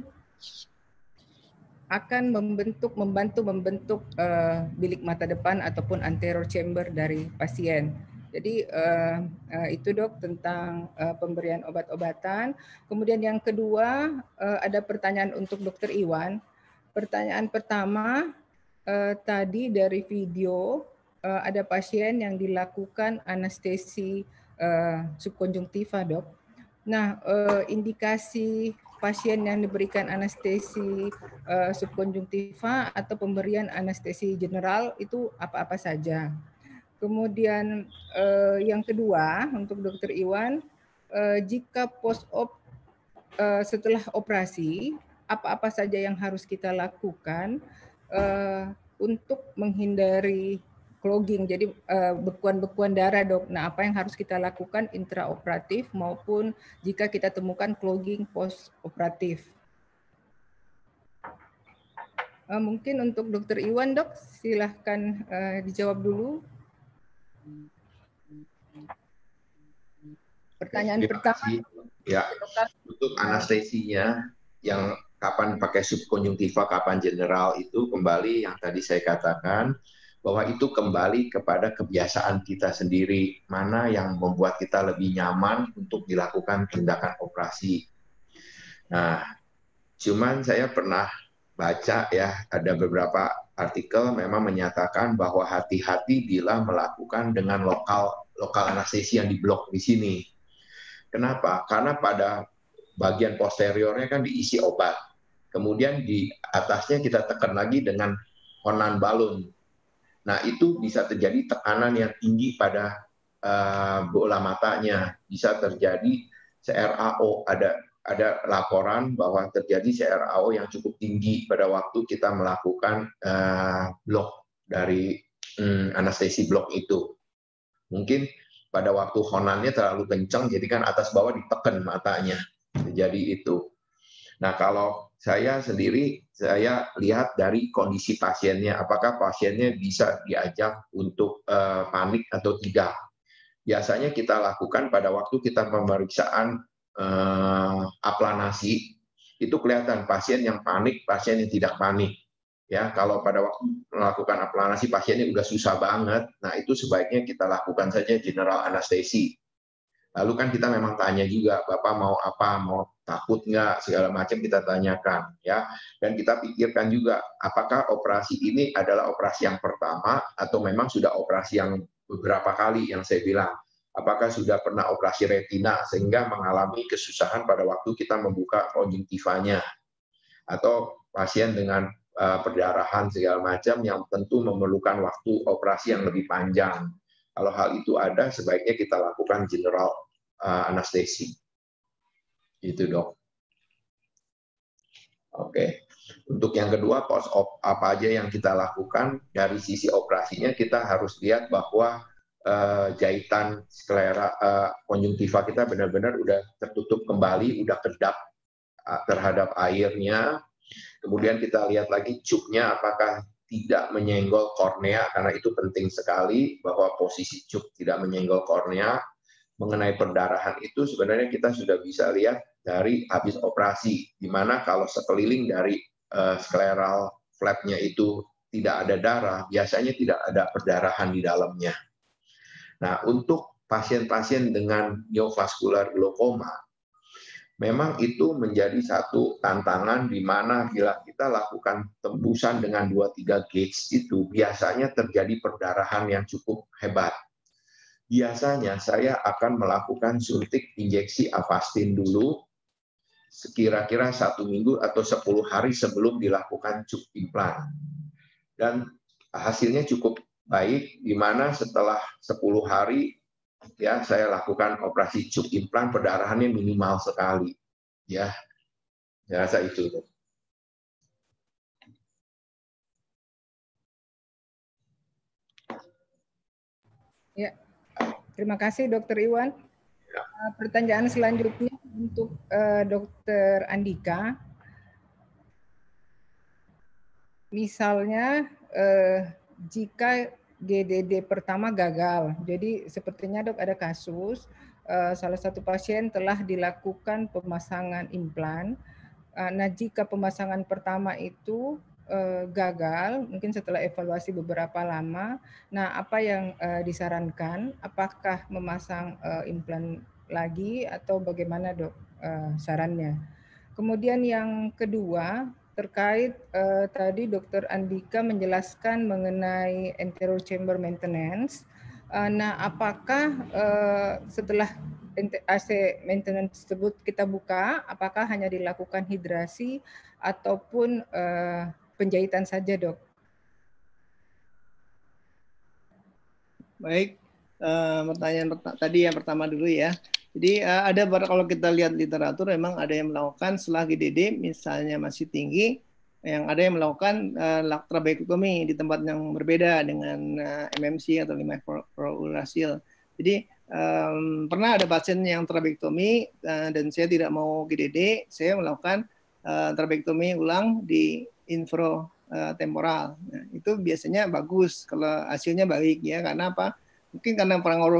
akan membantu membentuk bilik mata depan ataupun anterior chamber dari pasien. Jadi itu Dok tentang pemberian obat-obatan. Kemudian yang kedua ada pertanyaan untuk Dokter Iwan. Pertanyaan pertama tadi dari video ada pasien yang dilakukan anestesi subkonjungtiva Dok. Nah indikasi pasien yang diberikan anestesi subkonjungtiva atau pemberian anestesi general itu apa-apa saja. Kemudian yang kedua untuk Dokter Iwan, jika post-op setelah operasi, apa-apa saja yang harus kita lakukan untuk menghindari clogging, jadi bekuan-bekuan darah, dok. Nah, apa yang harus kita lakukan intraoperatif maupun jika kita temukan clogging post-operatif? Mungkin untuk Dokter Iwan, dok, silahkan dijawab dulu. Pertanyaan pertama. Ya, untuk anestesinya yang kapan pakai subkonjungtiva, kapan general itu kembali yang tadi saya katakan bahwa itu kembali kepada kebiasaan kita sendiri, mana yang membuat kita lebih nyaman untuk dilakukan tindakan operasi. Nah, cuman saya pernah baca ya, ada beberapa artikel memang menyatakan bahwa hati-hati bila melakukan dengan lokal anestesi yang diblok di sini. Kenapa? Karena pada bagian posteriornya kan diisi obat. Kemudian di atasnya kita tekan lagi dengan Honan balun. Nah, itu bisa terjadi tekanan yang tinggi pada bola matanya. Bisa terjadi CRAO. Ada laporan bahwa terjadi CRAO yang cukup tinggi pada waktu kita melakukan blok dari anestesi blok itu. Mungkin pada waktu Honannya terlalu kencang, jadi kan atas bawah ditekan matanya. Jadi itu. Nah, kalau saya sendiri, saya lihat dari kondisi pasiennya, apakah pasiennya bisa diajak untuk panik atau tidak. Biasanya kita lakukan pada waktu kita pemeriksaan aplanasi, itu kelihatan pasien yang panik, pasien yang tidak panik. Ya, kalau pada waktu melakukan aplanasi pasiennya udah susah banget, nah itu sebaiknya kita lakukan saja general anestesi. Lalu kan kita memang tanya juga, Bapak mau apa, mau takut nggak, segala macam kita tanyakan, ya. Dan kita pikirkan juga, apakah operasi ini adalah operasi yang pertama atau memang sudah operasi yang beberapa kali yang saya bilang. Apakah sudah pernah operasi retina sehingga mengalami kesusahan pada waktu kita membuka konjungtivanya, atau pasien dengan perdarahan segala macam yang tentu memerlukan waktu operasi yang lebih panjang. Kalau hal itu ada, sebaiknya kita lakukan general anestesi. Itu, dok. Oke. Untuk yang kedua, post-op apa aja yang kita lakukan dari sisi operasinya, kita harus lihat bahwa jahitan sklera konjungtiva kita benar-benar udah tertutup kembali, udah kedap terhadap airnya. Kemudian kita lihat lagi cupnya apakah tidak menyenggol kornea, karena itu penting sekali bahwa posisi cup tidak menyenggol kornea. Mengenai perdarahan itu sebenarnya kita sudah bisa lihat dari habis operasi, di mana kalau sekeliling dari scleral flap-nya itu tidak ada darah, biasanya tidak ada perdarahan di dalamnya. Nah, untuk pasien-pasien dengan neovaskular glaukoma, memang itu menjadi satu tantangan di mana bila kita lakukan tembusan dengan 2-3 gauge itu biasanya terjadi perdarahan yang cukup hebat. Biasanya saya akan melakukan suntik injeksi Avastin dulu sekira-kira 1 minggu atau 10 hari sebelum dilakukan cup implan. Dan hasilnya cukup baik, di mana setelah 10 hari ya saya lakukan operasi cup implan, perdarahannya minimal sekali. Ya, saya rasa itu. Ya, terima kasih Dokter Iwan. Ya. Pertanyaan selanjutnya untuk Dokter Andika. Misalnya jika GDD pertama gagal, jadi sepertinya dok ada kasus salah satu pasien telah dilakukan pemasangan implan. Nah jika pemasangan pertama itu gagal, mungkin setelah evaluasi beberapa lama, nah apa yang disarankan? Apakah memasang implan lagi atau bagaimana dok sarannya? Kemudian yang kedua, terkait tadi Dr. Andika menjelaskan mengenai anterior chamber maintenance. Nah, apakah setelah AC maintenance tersebut kita buka, apakah hanya dilakukan hidrasi ataupun penjahitan saja, dok? Baik, pertanyaan tadi yang pertama dulu ya. Jadi ada kalau kita lihat literatur memang ada yang melakukan setelah GDD misalnya masih tinggi, ada yang melakukan trabeektomi di tempat yang berbeda dengan MMC atau limiflouracil. Jadi pernah ada pasien yang trabeektomi dan saya tidak mau GDD, saya melakukan trabeektomi ulang di infratemporal. Nah, itu biasanya bagus kalau hasilnya baik ya, karena apa? Mungkin karena pengaruh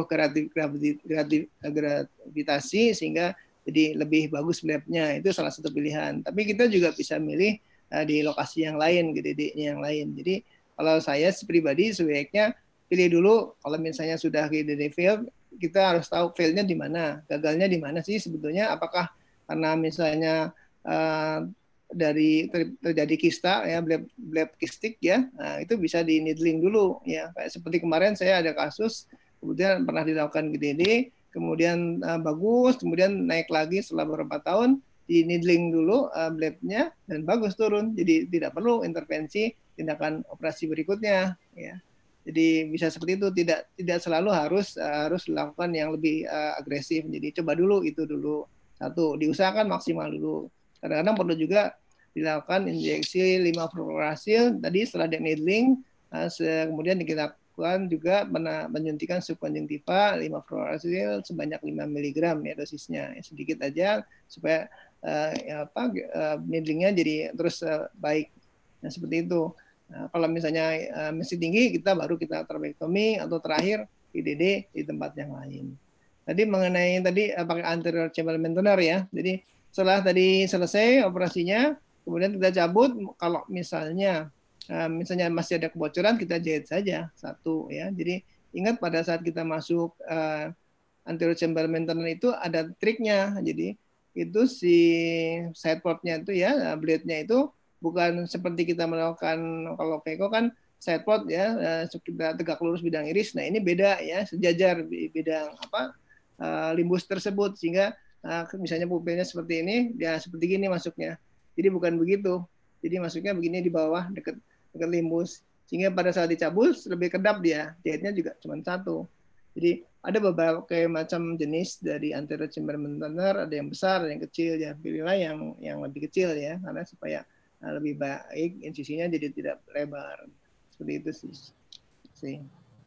gravitasi sehingga jadi lebih bagus flap-nya. Itu salah satu pilihan. Tapi kita juga bisa milih di lokasi yang lain, GDD-nya yang lain. Jadi kalau saya pribadi sebaiknya pilih dulu, kalau misalnya sudah GDD fail, kita harus tahu fail-nya di mana, gagalnya di mana sih sebetulnya. Apakah karena misalnya dari terjadi kista ya, bleb kistik ya, nah, itu bisa di needling dulu ya. Kayak seperti kemarin saya ada kasus kemudian pernah dilakukan GDD, kemudian bagus, kemudian naik lagi setelah beberapa tahun di needling dulu blebnya dan bagus turun. Jadi tidak perlu intervensi tindakan operasi berikutnya ya. Jadi bisa seperti itu, tidak selalu harus dilakukan yang lebih agresif. Jadi coba dulu itu dulu. Satu, diusahakan maksimal dulu. Kadang-kadang perlu juga dilakukan injeksi limiflouracil tadi setelah needling, kemudian kita lakukan juga menyuntikkan subkonjungtiva limiflouracil sebanyak 5 mg ya dosisnya, ya, sedikit aja supaya needlingnya jadi terus baik. Nah, seperti itu. Nah, kalau misalnya masih tinggi, kita trabeektomi atau terakhir IDD di tempat yang lain. Tadi mengenai pakai anterior chamber maintainer ya. Jadi setelah tadi selesai operasinya, kemudian kita cabut. Kalau misalnya masih ada kebocoran, kita jahit saja satu ya. Jadi ingat pada saat kita masuk anterior chamber maintainer itu ada triknya. Jadi itu si side port-nya itu ya, blade-nya itu bukan seperti kita melakukan kalau Peko kan side port ya, kita tegak lurus bidang iris. Nah ini beda ya, sejajar bidang limbus tersebut, sehingga misalnya pupilnya seperti ini, ya seperti gini masuknya. Jadi bukan begitu. Jadi masuknya begini di bawah dekat limbus, sehingga pada saat dicabut lebih kedap dia. Jahitnya juga cuma satu. Jadi ada beberapa macam jenis dari anterior chamber maintainer, ada yang besar, ada yang kecil ya. Pilihlah yang lebih kecil ya, karena supaya lebih baik insisinya jadi tidak lebar. Seperti itu sih.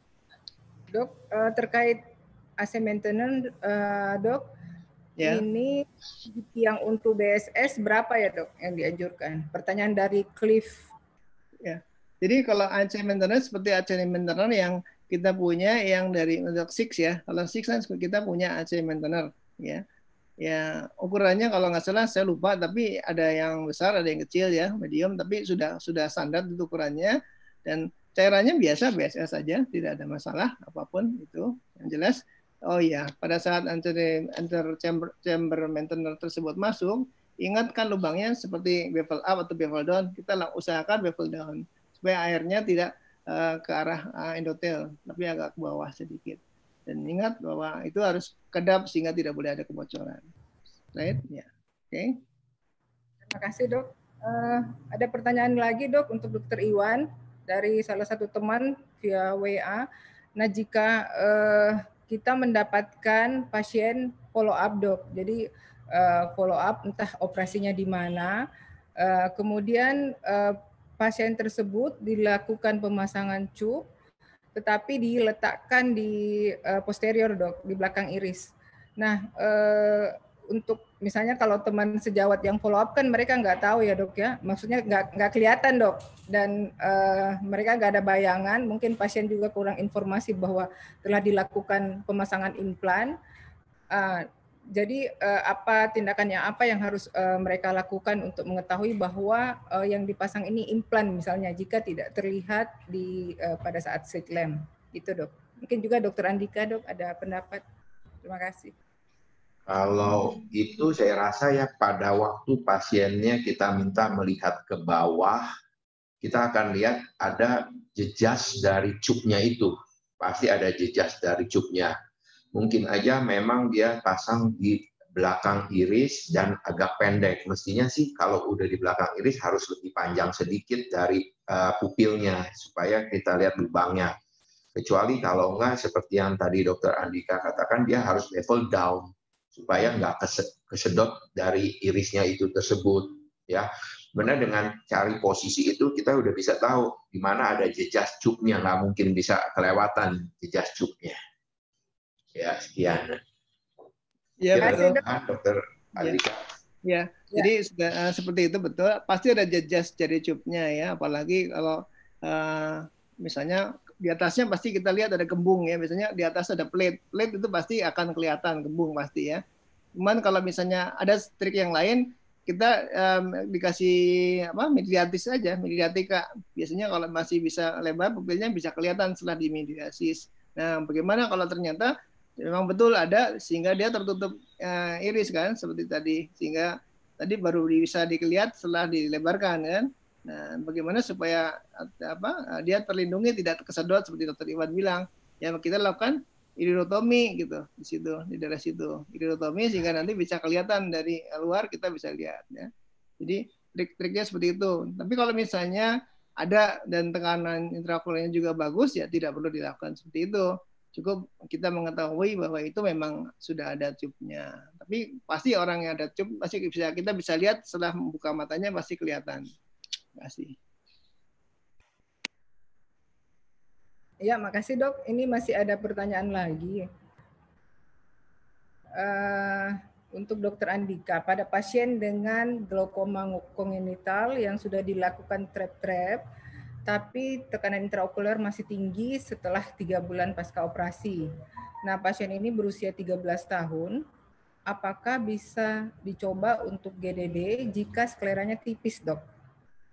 Dok, terkait AC maintenance, Dok, ya. Ini yang untuk BSS berapa ya Dok yang dianjurkan? Pertanyaan dari Cliff. Ya. Jadi kalau AC maintenance seperti AC maintenance yang kita punya yang dari untuk 6 ya. Kalau 6 kan kita punya AC maintenance ya. Ya ukurannya kalau nggak salah saya lupa, tapi ada yang besar, ada yang kecil ya, medium, tapi sudah standar itu ukurannya, dan cairannya biasa BSS saja, tidak ada masalah apapun itu. Yang jelas, oh ya, pada saat anterior chamber maintainer tersebut masuk, ingatkan lubangnya seperti bevel up atau bevel down, kita usahakan bevel down supaya airnya tidak ke arah endotel, tapi agak ke bawah sedikit. Dan ingat bahwa itu harus kedap sehingga tidak boleh ada kebocoran. Right? Ya. Oke. Terima kasih Dok. Ada pertanyaan lagi Dok untuk Dr. Iwan dari salah satu teman via WA. Nah jika kita mendapatkan pasien follow up Dok, jadi follow up entah operasinya di mana, kemudian pasien tersebut dilakukan pemasangan cup, tetapi diletakkan di posterior Dok, di belakang iris. Nah, untuk misalnya kalau teman sejawat yang follow up kan mereka nggak tahu ya Dok ya, maksudnya nggak kelihatan Dok, dan mereka nggak ada bayangan, mungkin pasien juga kurang informasi bahwa telah dilakukan pemasangan implan. Jadi tindakannya apa yang harus mereka lakukan untuk mengetahui bahwa yang dipasang ini implan misalnya jika tidak terlihat pada saat slit lamp itu Dok. Mungkin juga Dr. Andika Dok ada pendapat. Terima kasih. Kalau itu saya rasa ya pada waktu pasiennya kita minta melihat ke bawah, kita akan lihat ada jejas dari cupnya itu. Pasti ada jejas dari cupnya. Mungkin aja memang dia pasang di belakang iris dan agak pendek. Mestinya sih kalau udah di belakang iris harus lebih panjang sedikit dari pupilnya supaya kita lihat lubangnya. Kecuali kalau enggak seperti yang tadi Dr. Andika katakan, dia harus level down supaya nggak kesedot dari irisnya itu tersebut ya. Sebenarnya dengan cari posisi itu kita udah bisa tahu di mana ada jejas cupnya, nggak mungkin bisa kelewatan jejas cupnya. Ya, sekian. Ya, betul kan, Dokter Andika? Ya, jadi seperti itu betul. Pasti ada jejas jari cupnya ya, apalagi kalau misalnya di atasnya pasti kita lihat ada gembung ya. Biasanya di atas ada plate itu pasti akan kelihatan gembung pasti ya. Cuman kalau misalnya ada trik yang lain, kita dikasih mediatis aja, mediatika. Biasanya kalau masih bisa lebar, pupilnya bisa kelihatan setelah dimediasis. Nah, bagaimana kalau ternyata memang betul ada sehingga dia tertutup iris kan, seperti tadi, sehingga tadi baru bisa dilihat setelah dilebarkan kan. Nah, bagaimana supaya dia terlindungi, tidak kesedot seperti Dokter Iwan bilang? Ya kita lakukan iridotomi gitu di situ, di daerah situ, iridotomi sehingga nanti bisa kelihatan dari luar, kita bisa lihat ya. Jadi trik-triknya seperti itu. Tapi kalau misalnya ada dan tekanan intraokulernya juga bagus, ya tidak perlu dilakukan seperti itu. Cukup kita mengetahui bahwa itu memang sudah ada tube-nya. Tapi pasti orang yang ada tube pasti kita bisa lihat setelah membuka matanya pasti kelihatan. Terima kasih. Ya, makasih Dok. Ini masih ada pertanyaan lagi. Untuk Dokter Andika, pada pasien dengan glaukoma kongenital yang sudah dilakukan trap-trap, tapi tekanan intraokuler masih tinggi setelah 3 bulan pasca operasi. Nah, pasien ini berusia 13 tahun. Apakah bisa dicoba untuk GDD jika skleranya tipis, Dok?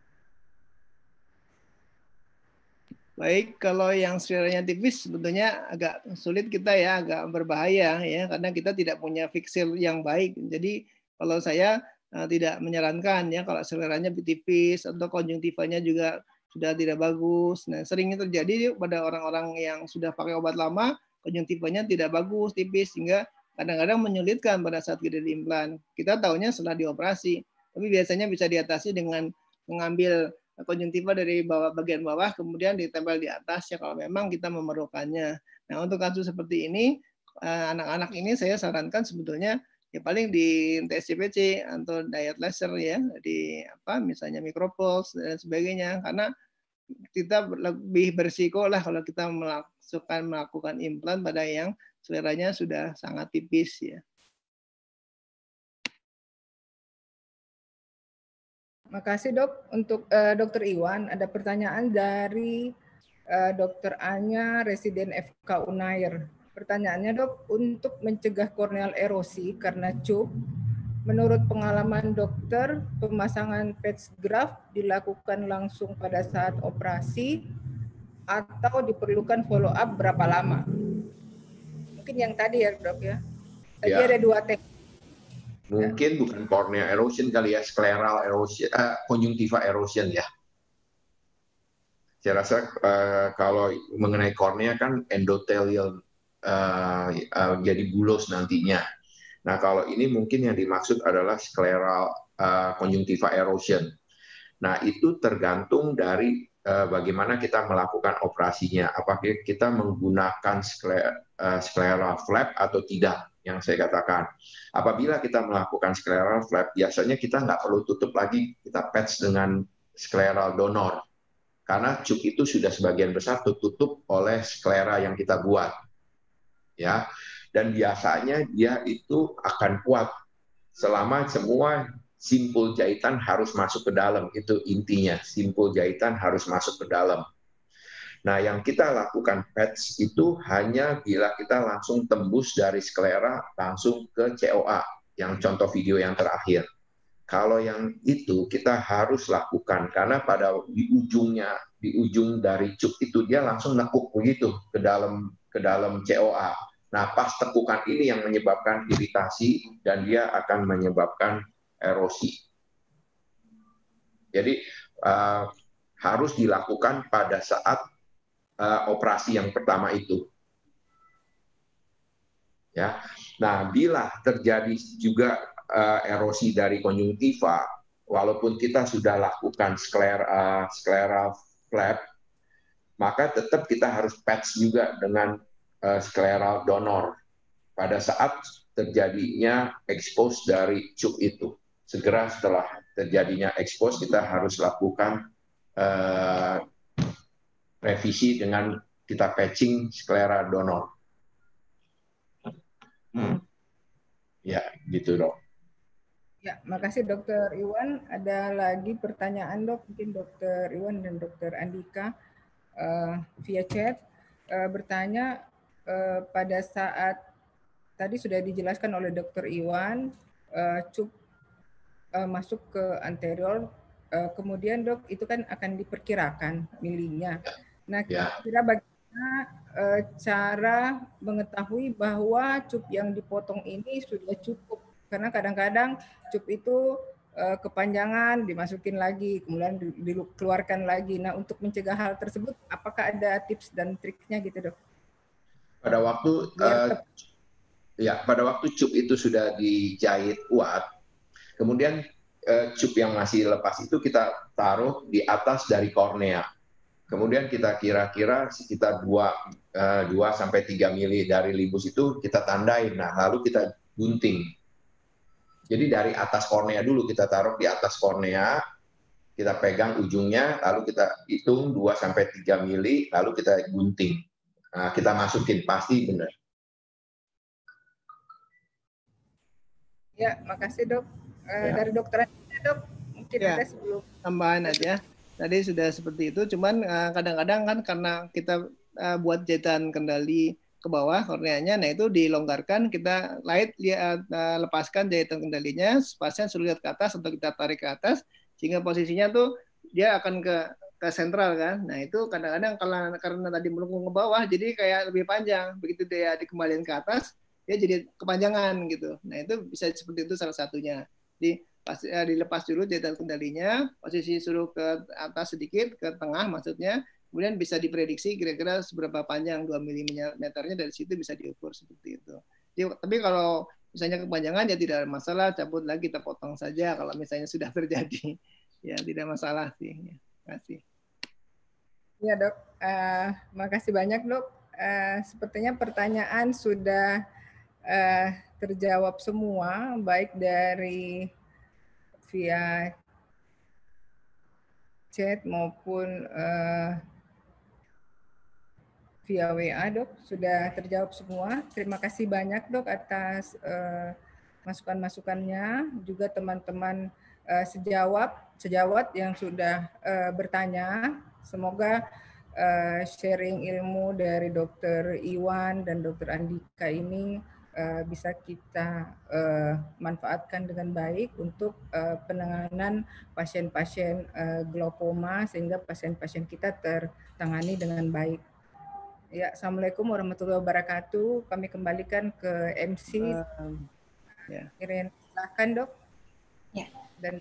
Baik, kalau yang skleranya tipis sebetulnya agak sulit kita ya, agak berbahaya ya, karena kita tidak punya fixir yang baik. Jadi kalau saya tidak menyarankan ya kalau skleranya tipis atau konjungtivanya juga sudah tidak bagus. Nah, seringnya terjadi pada orang-orang yang sudah pakai obat lama, konjungtivanya tidak bagus, tipis, sehingga kadang-kadang menyulitkan pada saat GDD implan. Kita tahunya setelah dioperasi, tapi biasanya bisa diatasi dengan mengambil konjungtiva dari bagian bawah kemudian ditempel di atas ya kalau memang kita memerlukannya. Nah, untuk kasus seperti ini anak-anak ini saya sarankan sebetulnya ya paling di TSCPC atau diet laser ya, di misalnya micropulse dan sebagainya, karena kita lebih berisiko lah kalau kita melakukan implan pada yang skleranya sudah sangat tipis ya. Makasih Dok. Untuk Dokter Iwan, ada pertanyaan dari Dokter Anya, residen FK Unair. Pertanyaannya Dok, untuk mencegah korneal erosi karena cup, menurut pengalaman dokter, pemasangan patch graft dilakukan langsung pada saat operasi atau diperlukan follow up berapa lama? Mungkin yang tadi ya Dok ya. Tadi ya. Ada 2 teknik. Mungkin bukan cornea erosion kali ya, scleral erosion, conjunctiva erosion ya. Saya rasa kalau mengenai kornea kan endothelial jadi bulos nantinya. Nah kalau ini mungkin yang dimaksud adalah scleral conjunctiva erosion. Nah itu tergantung dari bagaimana kita melakukan operasinya. Apakah kita menggunakan scleral flap atau tidak? Yang saya katakan, apabila kita melakukan scleral flap, biasanya kita nggak perlu tutup lagi, kita patch dengan scleral donor. Karena cup itu sudah sebagian besar tertutup oleh sklera yang kita buat. Ya, dan biasanya dia itu akan kuat selama semua simpul jahitan harus masuk ke dalam. Itu intinya, simpul jahitan harus masuk ke dalam. Nah, yang kita lakukan patch itu hanya bila kita langsung tembus dari sklera langsung ke COA, yang contoh video yang terakhir. Kalau yang itu kita harus lakukan karena pada di ujung dari cup itu dia langsung nekuk begitu ke dalam COA. Nah, pas tekukan ini yang menyebabkan iritasi dan dia akan menyebabkan erosi. Jadi harus dilakukan pada saat operasi yang pertama itu. Ya. Nah, bila terjadi juga erosi dari konjungtiva, walaupun kita sudah lakukan scleral flap, maka tetap kita harus patch juga dengan scleral donor pada saat terjadinya expose dari cup itu. segera setelah terjadinya expose kita harus lakukan revisi dengan kita patching sklera donor. Ya, gitu dok. Ya, makasih Dokter Iwan. Ada lagi pertanyaan dok, mungkin Dokter Iwan dan Dokter Andika via chat bertanya pada saat tadi sudah dijelaskan oleh Dokter Iwan, cup masuk ke anterior, kemudian dok itu kan akan diperkirakan milinya. Nah, kira-kira bagaimana cara mengetahui bahwa cup yang dipotong ini sudah cukup? Karena kadang-kadang cup itu kepanjangan, dimasukin lagi, kemudian dikeluarkan lagi. Nah, untuk mencegah hal tersebut, apakah ada tips dan triknya gitu, dok? Pada waktu pada waktu cup itu sudah dijahit kuat, kemudian cup yang masih lepas itu kita taruh di atas dari kornea. Kemudian kita kira-kira sekitar 2-3 mili dari limbus itu kita tandain. Nah, lalu kita gunting. Jadi dari atas kornea dulu kita taruh di atas kornea, kita pegang ujungnya, lalu kita hitung 2-3 mili, lalu kita gunting. Nah, kita masukin, pasti benar. Ya, makasih dok. Dari dokter dok, mungkin ada sebelum tambahan aja. Tadi sudah seperti itu, cuman kadang-kadang kan karena kita buat jahitan kendali ke bawah korneanya, nah itu dilonggarkan, kita lepaskan jahitan kendalinya, pasien suruh lihat ke atas atau kita tarik ke atas, sehingga posisinya tuh dia akan ke sentral kan. Nah itu kadang-kadang karena tadi melengkung ke bawah, jadi kayak lebih panjang. Begitu dia dikembalikan ke atas, dia jadi kepanjangan gitu. Nah itu bisa seperti itu salah satunya. Jadi dilepas dulu jahitan kendalinya, posisi suruh ke atas sedikit, ke tengah maksudnya, kemudian bisa diprediksi kira-kira seberapa panjang 2 mm-nya, dari situ bisa diukur seperti itu. Jadi, tapi kalau misalnya kepanjangan ya tidak ada masalah, cabut lagi, kita potong saja kalau misalnya sudah terjadi. Ya tidak masalah sih. Ya, terima kasih. Ya dok, makasih banyak dok. Sepertinya pertanyaan sudah terjawab semua, baik dari via chat maupun via WA dok, sudah terjawab semua. Terima kasih banyak dok atas masukan-masukannya, juga teman-teman sejawat yang sudah bertanya. Semoga sharing ilmu dari Dokter Iwan dan Dokter Andika ini bisa kita manfaatkan dengan baik untuk penanganan pasien-pasien glaukoma, sehingga pasien-pasien kita tertangani dengan baik. Ya, Assalamualaikum warahmatullahi wabarakatuh. Kami kembalikan ke MC. Irene, silakan dok. Ya. Dan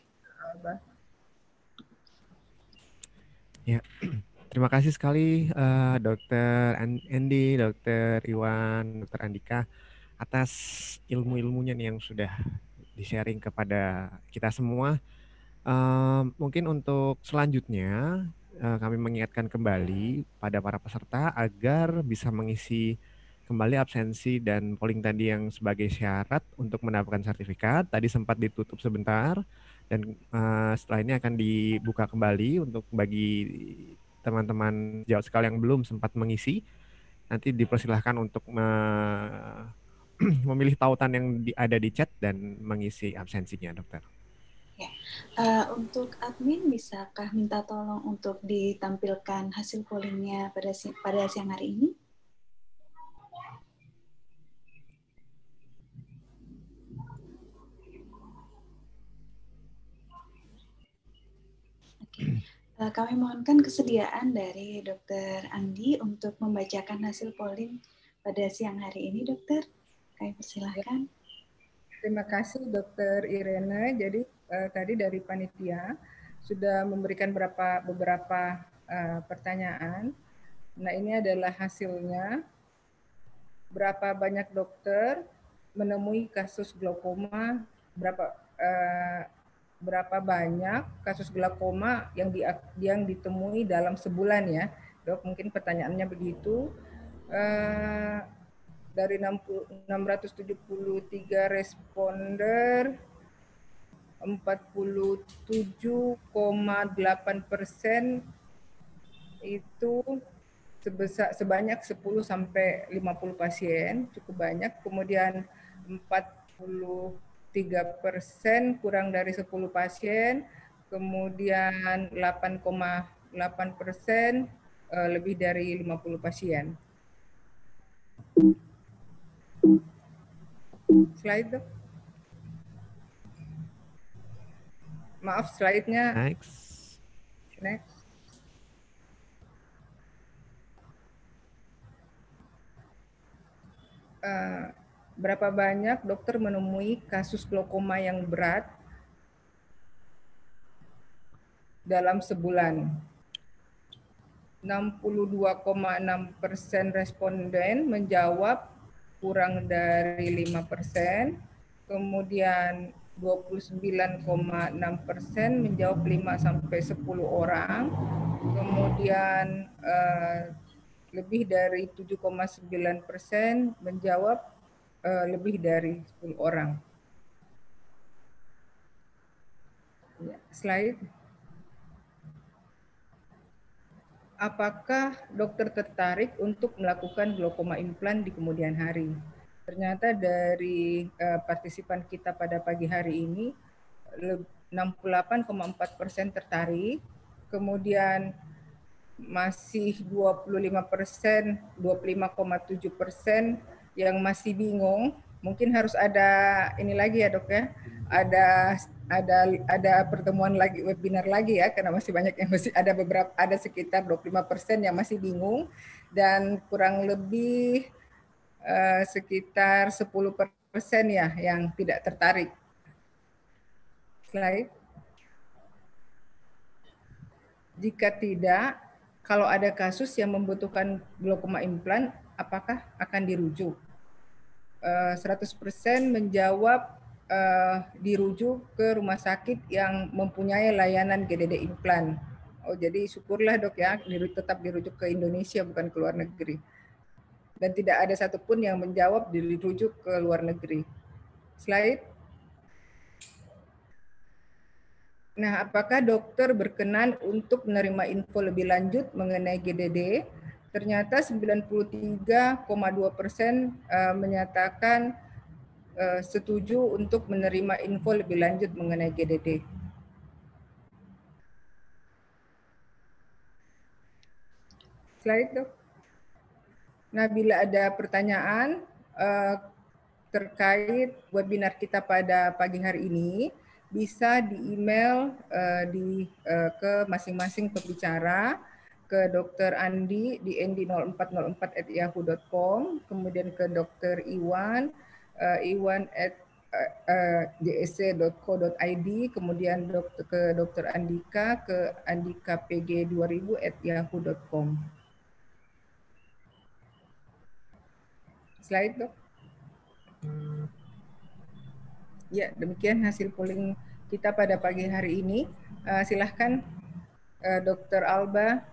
ya, terima kasih sekali Dokter Andy, Dokter Iwan, Dokter Andika atas ilmu-ilmunya nih yang sudah di-sharing kepada kita semua. Mungkin untuk selanjutnya kami mengingatkan kembali pada para peserta agar bisa mengisi kembali absensi dan polling tadi yang sebagai syarat untuk mendapatkan sertifikat. Tadi sempat ditutup sebentar dan setelah ini akan dibuka kembali untuk bagi teman-teman sejawat sekali yang belum sempat mengisi. Nanti dipersilahkan untuk memilih tautan yang ada di chat dan mengisi absensinya, dokter. Ya, untuk admin bisakah minta tolong untuk ditampilkan hasil pollingnya pada siang hari ini? Oke. Kami mohonkan kesediaan dari Dokter Andi untuk membacakan hasil polling pada siang hari ini, dokter. Kami persilahkan. Terima kasih Dokter Irene. Jadi tadi dari panitia sudah memberikan beberapa pertanyaan. Nah, ini adalah hasilnya. Berapa banyak dokter menemui kasus glaukoma, berapa banyak kasus glaukoma yang ditemui dalam sebulan ya, dok? Mungkin pertanyaannya begitu. Dari 673 responder, 47,8% itu sebanyak 10 sampai 50 pasien, cukup banyak. Kemudian 43% kurang dari 10 pasien, kemudian 8,8% lebih dari 50 pasien. Slide dong. Maaf, slide-nya. Next. Next. Berapa banyak dokter menemui kasus glaukoma yang berat dalam sebulan? 62,6% responden menjawab kurang dari 5%, kemudian 29,6% menjawab 5 sampai 10 orang, kemudian lebih dari 7,9% menjawab lebih dari 10 orang. Ya, slide. Apakah dokter tertarik untuk melakukan glaukoma implan di kemudian hari? Ternyata dari partisipan kita pada pagi hari ini 68,4% tertarik, kemudian masih 25%, 25,7% yang masih bingung. Mungkin harus ada ini lagi ya dok ya, ada pertemuan lagi, webinar lagi ya, karena masih banyak yang masih ada sekitar 25% yang masih bingung, dan kurang lebih sekitar 10% ya yang tidak tertarik. Slide. Jika tidak, kalau ada kasus yang membutuhkan glaukoma implan, apakah akan dirujuk? 100% menjawab dirujuk ke rumah sakit yang mempunyai layanan GDD implan. Oh, jadi syukurlah dok ya, tetap dirujuk ke Indonesia bukan ke luar negeri. Dan tidak ada satupun yang menjawab dirujuk ke luar negeri. Slide. Nah, apakah dokter berkenan untuk menerima info lebih lanjut mengenai GDD? Ternyata 93,2% menyatakan setuju untuk menerima info lebih lanjut mengenai GDD. Slide, dok. Nah, bila ada pertanyaan terkait webinar kita pada pagi hari ini, bisa di-email ke masing-masing pembicara, ke Dr. Andi di andi0404@yahoo.com, kemudian ke Dr. Iwan, iwan@jsc.co.id, kemudian ke Dr. Andika ke andikapg2000@yahoo.com. Slide, dok. Ya, demikian hasil polling kita pada pagi hari ini. Silahkan Dr. Alba.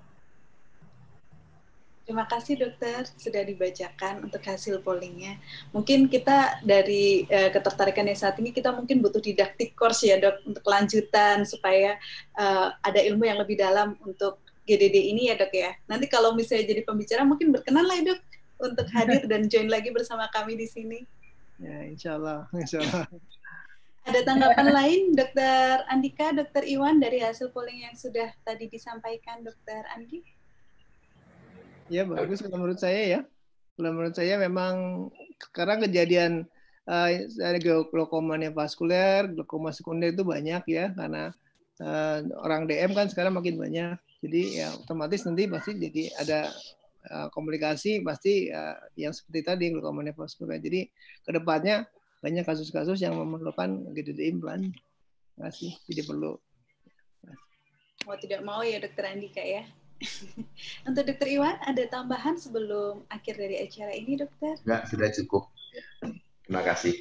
Terima kasih dokter, sudah dibacakan untuk hasil pollingnya. Mungkin kita dari ketertarikannya saat ini, kita mungkin butuh didaktik course ya dok, untuk lanjutan supaya ada ilmu yang lebih dalam untuk GDD ini ya dok ya. Nanti kalau misalnya jadi pembicara mungkin berkenan lah ya dok, untuk hadir dan join lagi bersama kami di sini. Ya, insya Allah. Insya Allah. Ada tanggapan lain, Dr. Andika, Dr. Iwan, dari hasil polling yang sudah tadi disampaikan, Dr. Andi? Ya, bagus kalau menurut saya ya. Kalau menurut saya memang sekarang kejadian glaukoma vaskuler, glaukoma sekunder itu banyak ya, karena orang DM kan sekarang makin banyak. Jadi ya otomatis nanti pasti jadi ada komunikasi pasti yang seperti tadi glaukoma vaskuler. Jadi kedepannya banyak kasus-kasus yang memerlukan GDD implan. Terima kasih, tidak perlu. Mau tidak mau ya Dr. Andika ya. Untuk Dr. Iwan, ada tambahan sebelum akhir dari acara ini, dokter? Enggak, sudah cukup. Terima kasih.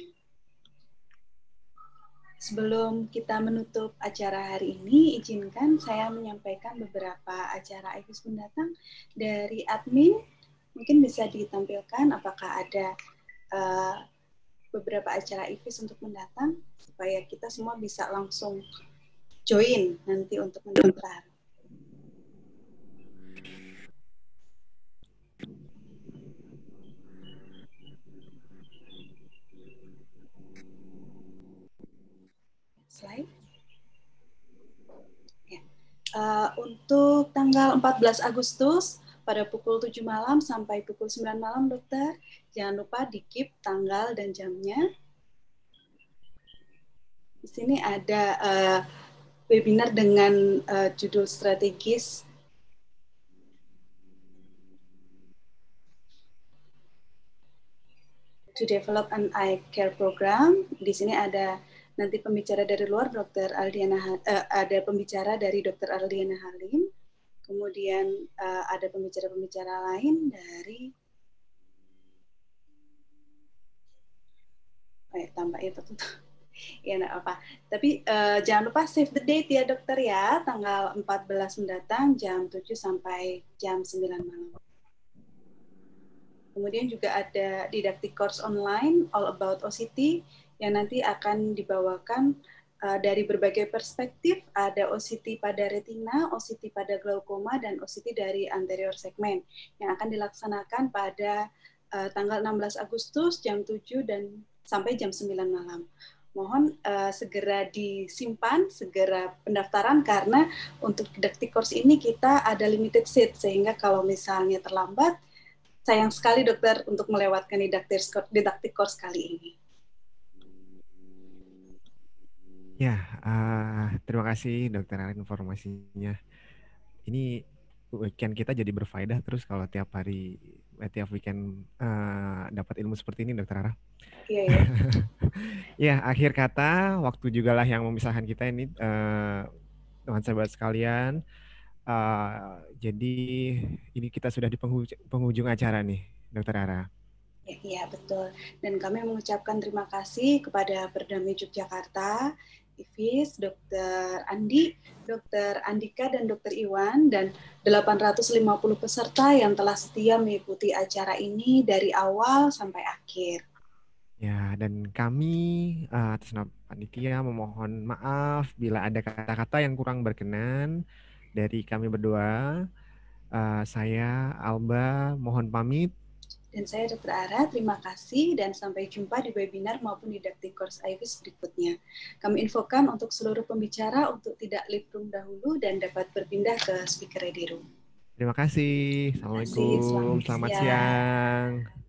Sebelum kita menutup acara hari ini, izinkan saya menyampaikan beberapa acara IFIS mendatang dari admin. Mungkin bisa ditampilkan apakah ada beberapa acara IFIS untuk mendatang, supaya kita semua bisa langsung join nanti untuk mendaftar. Slide. Ya. Untuk tanggal 14 Agustus pada pukul 7 malam sampai pukul 9 malam, dokter, jangan lupa di-keep tanggal dan jamnya. Di sini ada webinar dengan judul strategis to develop an eye care program. Di sini ada nanti pembicara dari luar, ada pembicara dari Dr. Ardiana Halim, kemudian ada pembicara-pembicara lain dari tambah itu ya enggak apa. Tapi jangan lupa save the date ya dokter ya, tanggal 14 mendatang jam 7 sampai jam 9 malam. Kemudian juga ada didaktik course online all about OCT yang nanti akan dibawakan dari berbagai perspektif. Ada OCT pada retina, OCT pada glaukoma, dan OCT dari anterior segmen yang akan dilaksanakan pada tanggal 16 Agustus jam 7 dan sampai jam 9 malam. Mohon segera disimpan, segera pendaftaran, karena untuk didaktik course ini kita ada limited seat, sehingga kalau misalnya terlambat, sayang sekali dokter untuk melewatkan didaktik course kali ini. Ya, terima kasih dokter Ara informasinya. Ini weekend kita jadi berfaedah terus kalau tiap hari, tiap weekend dapat ilmu seperti ini, dokter Ara. Iya, ya. Ya, akhir kata, waktu juga lah yang memisahkan kita ini, teman sahabat sekalian. Jadi ini kita sudah di penghujung acara nih, dokter Ara. Iya, betul. Dan kami mengucapkan terima kasih kepada Perdamai Yogyakarta, IFIS, Dr. Andi, Dr. Andika, dan Dr. Iwan, dan 850 peserta yang telah setia mengikuti acara ini dari awal sampai akhir. Ya, dan kami atas nama panitia memohon maaf bila ada kata-kata yang kurang berkenan dari kami berdua. Saya, Alba, mohon pamit. Dan saya Dr. Ara, terima kasih dan sampai jumpa di webinar maupun didaktik course IFIS berikutnya. Kami infokan untuk seluruh pembicara untuk tidak leave room dahulu dan dapat berpindah ke speaker ready room. Terima kasih. Assalamualaikum. Selamat siang.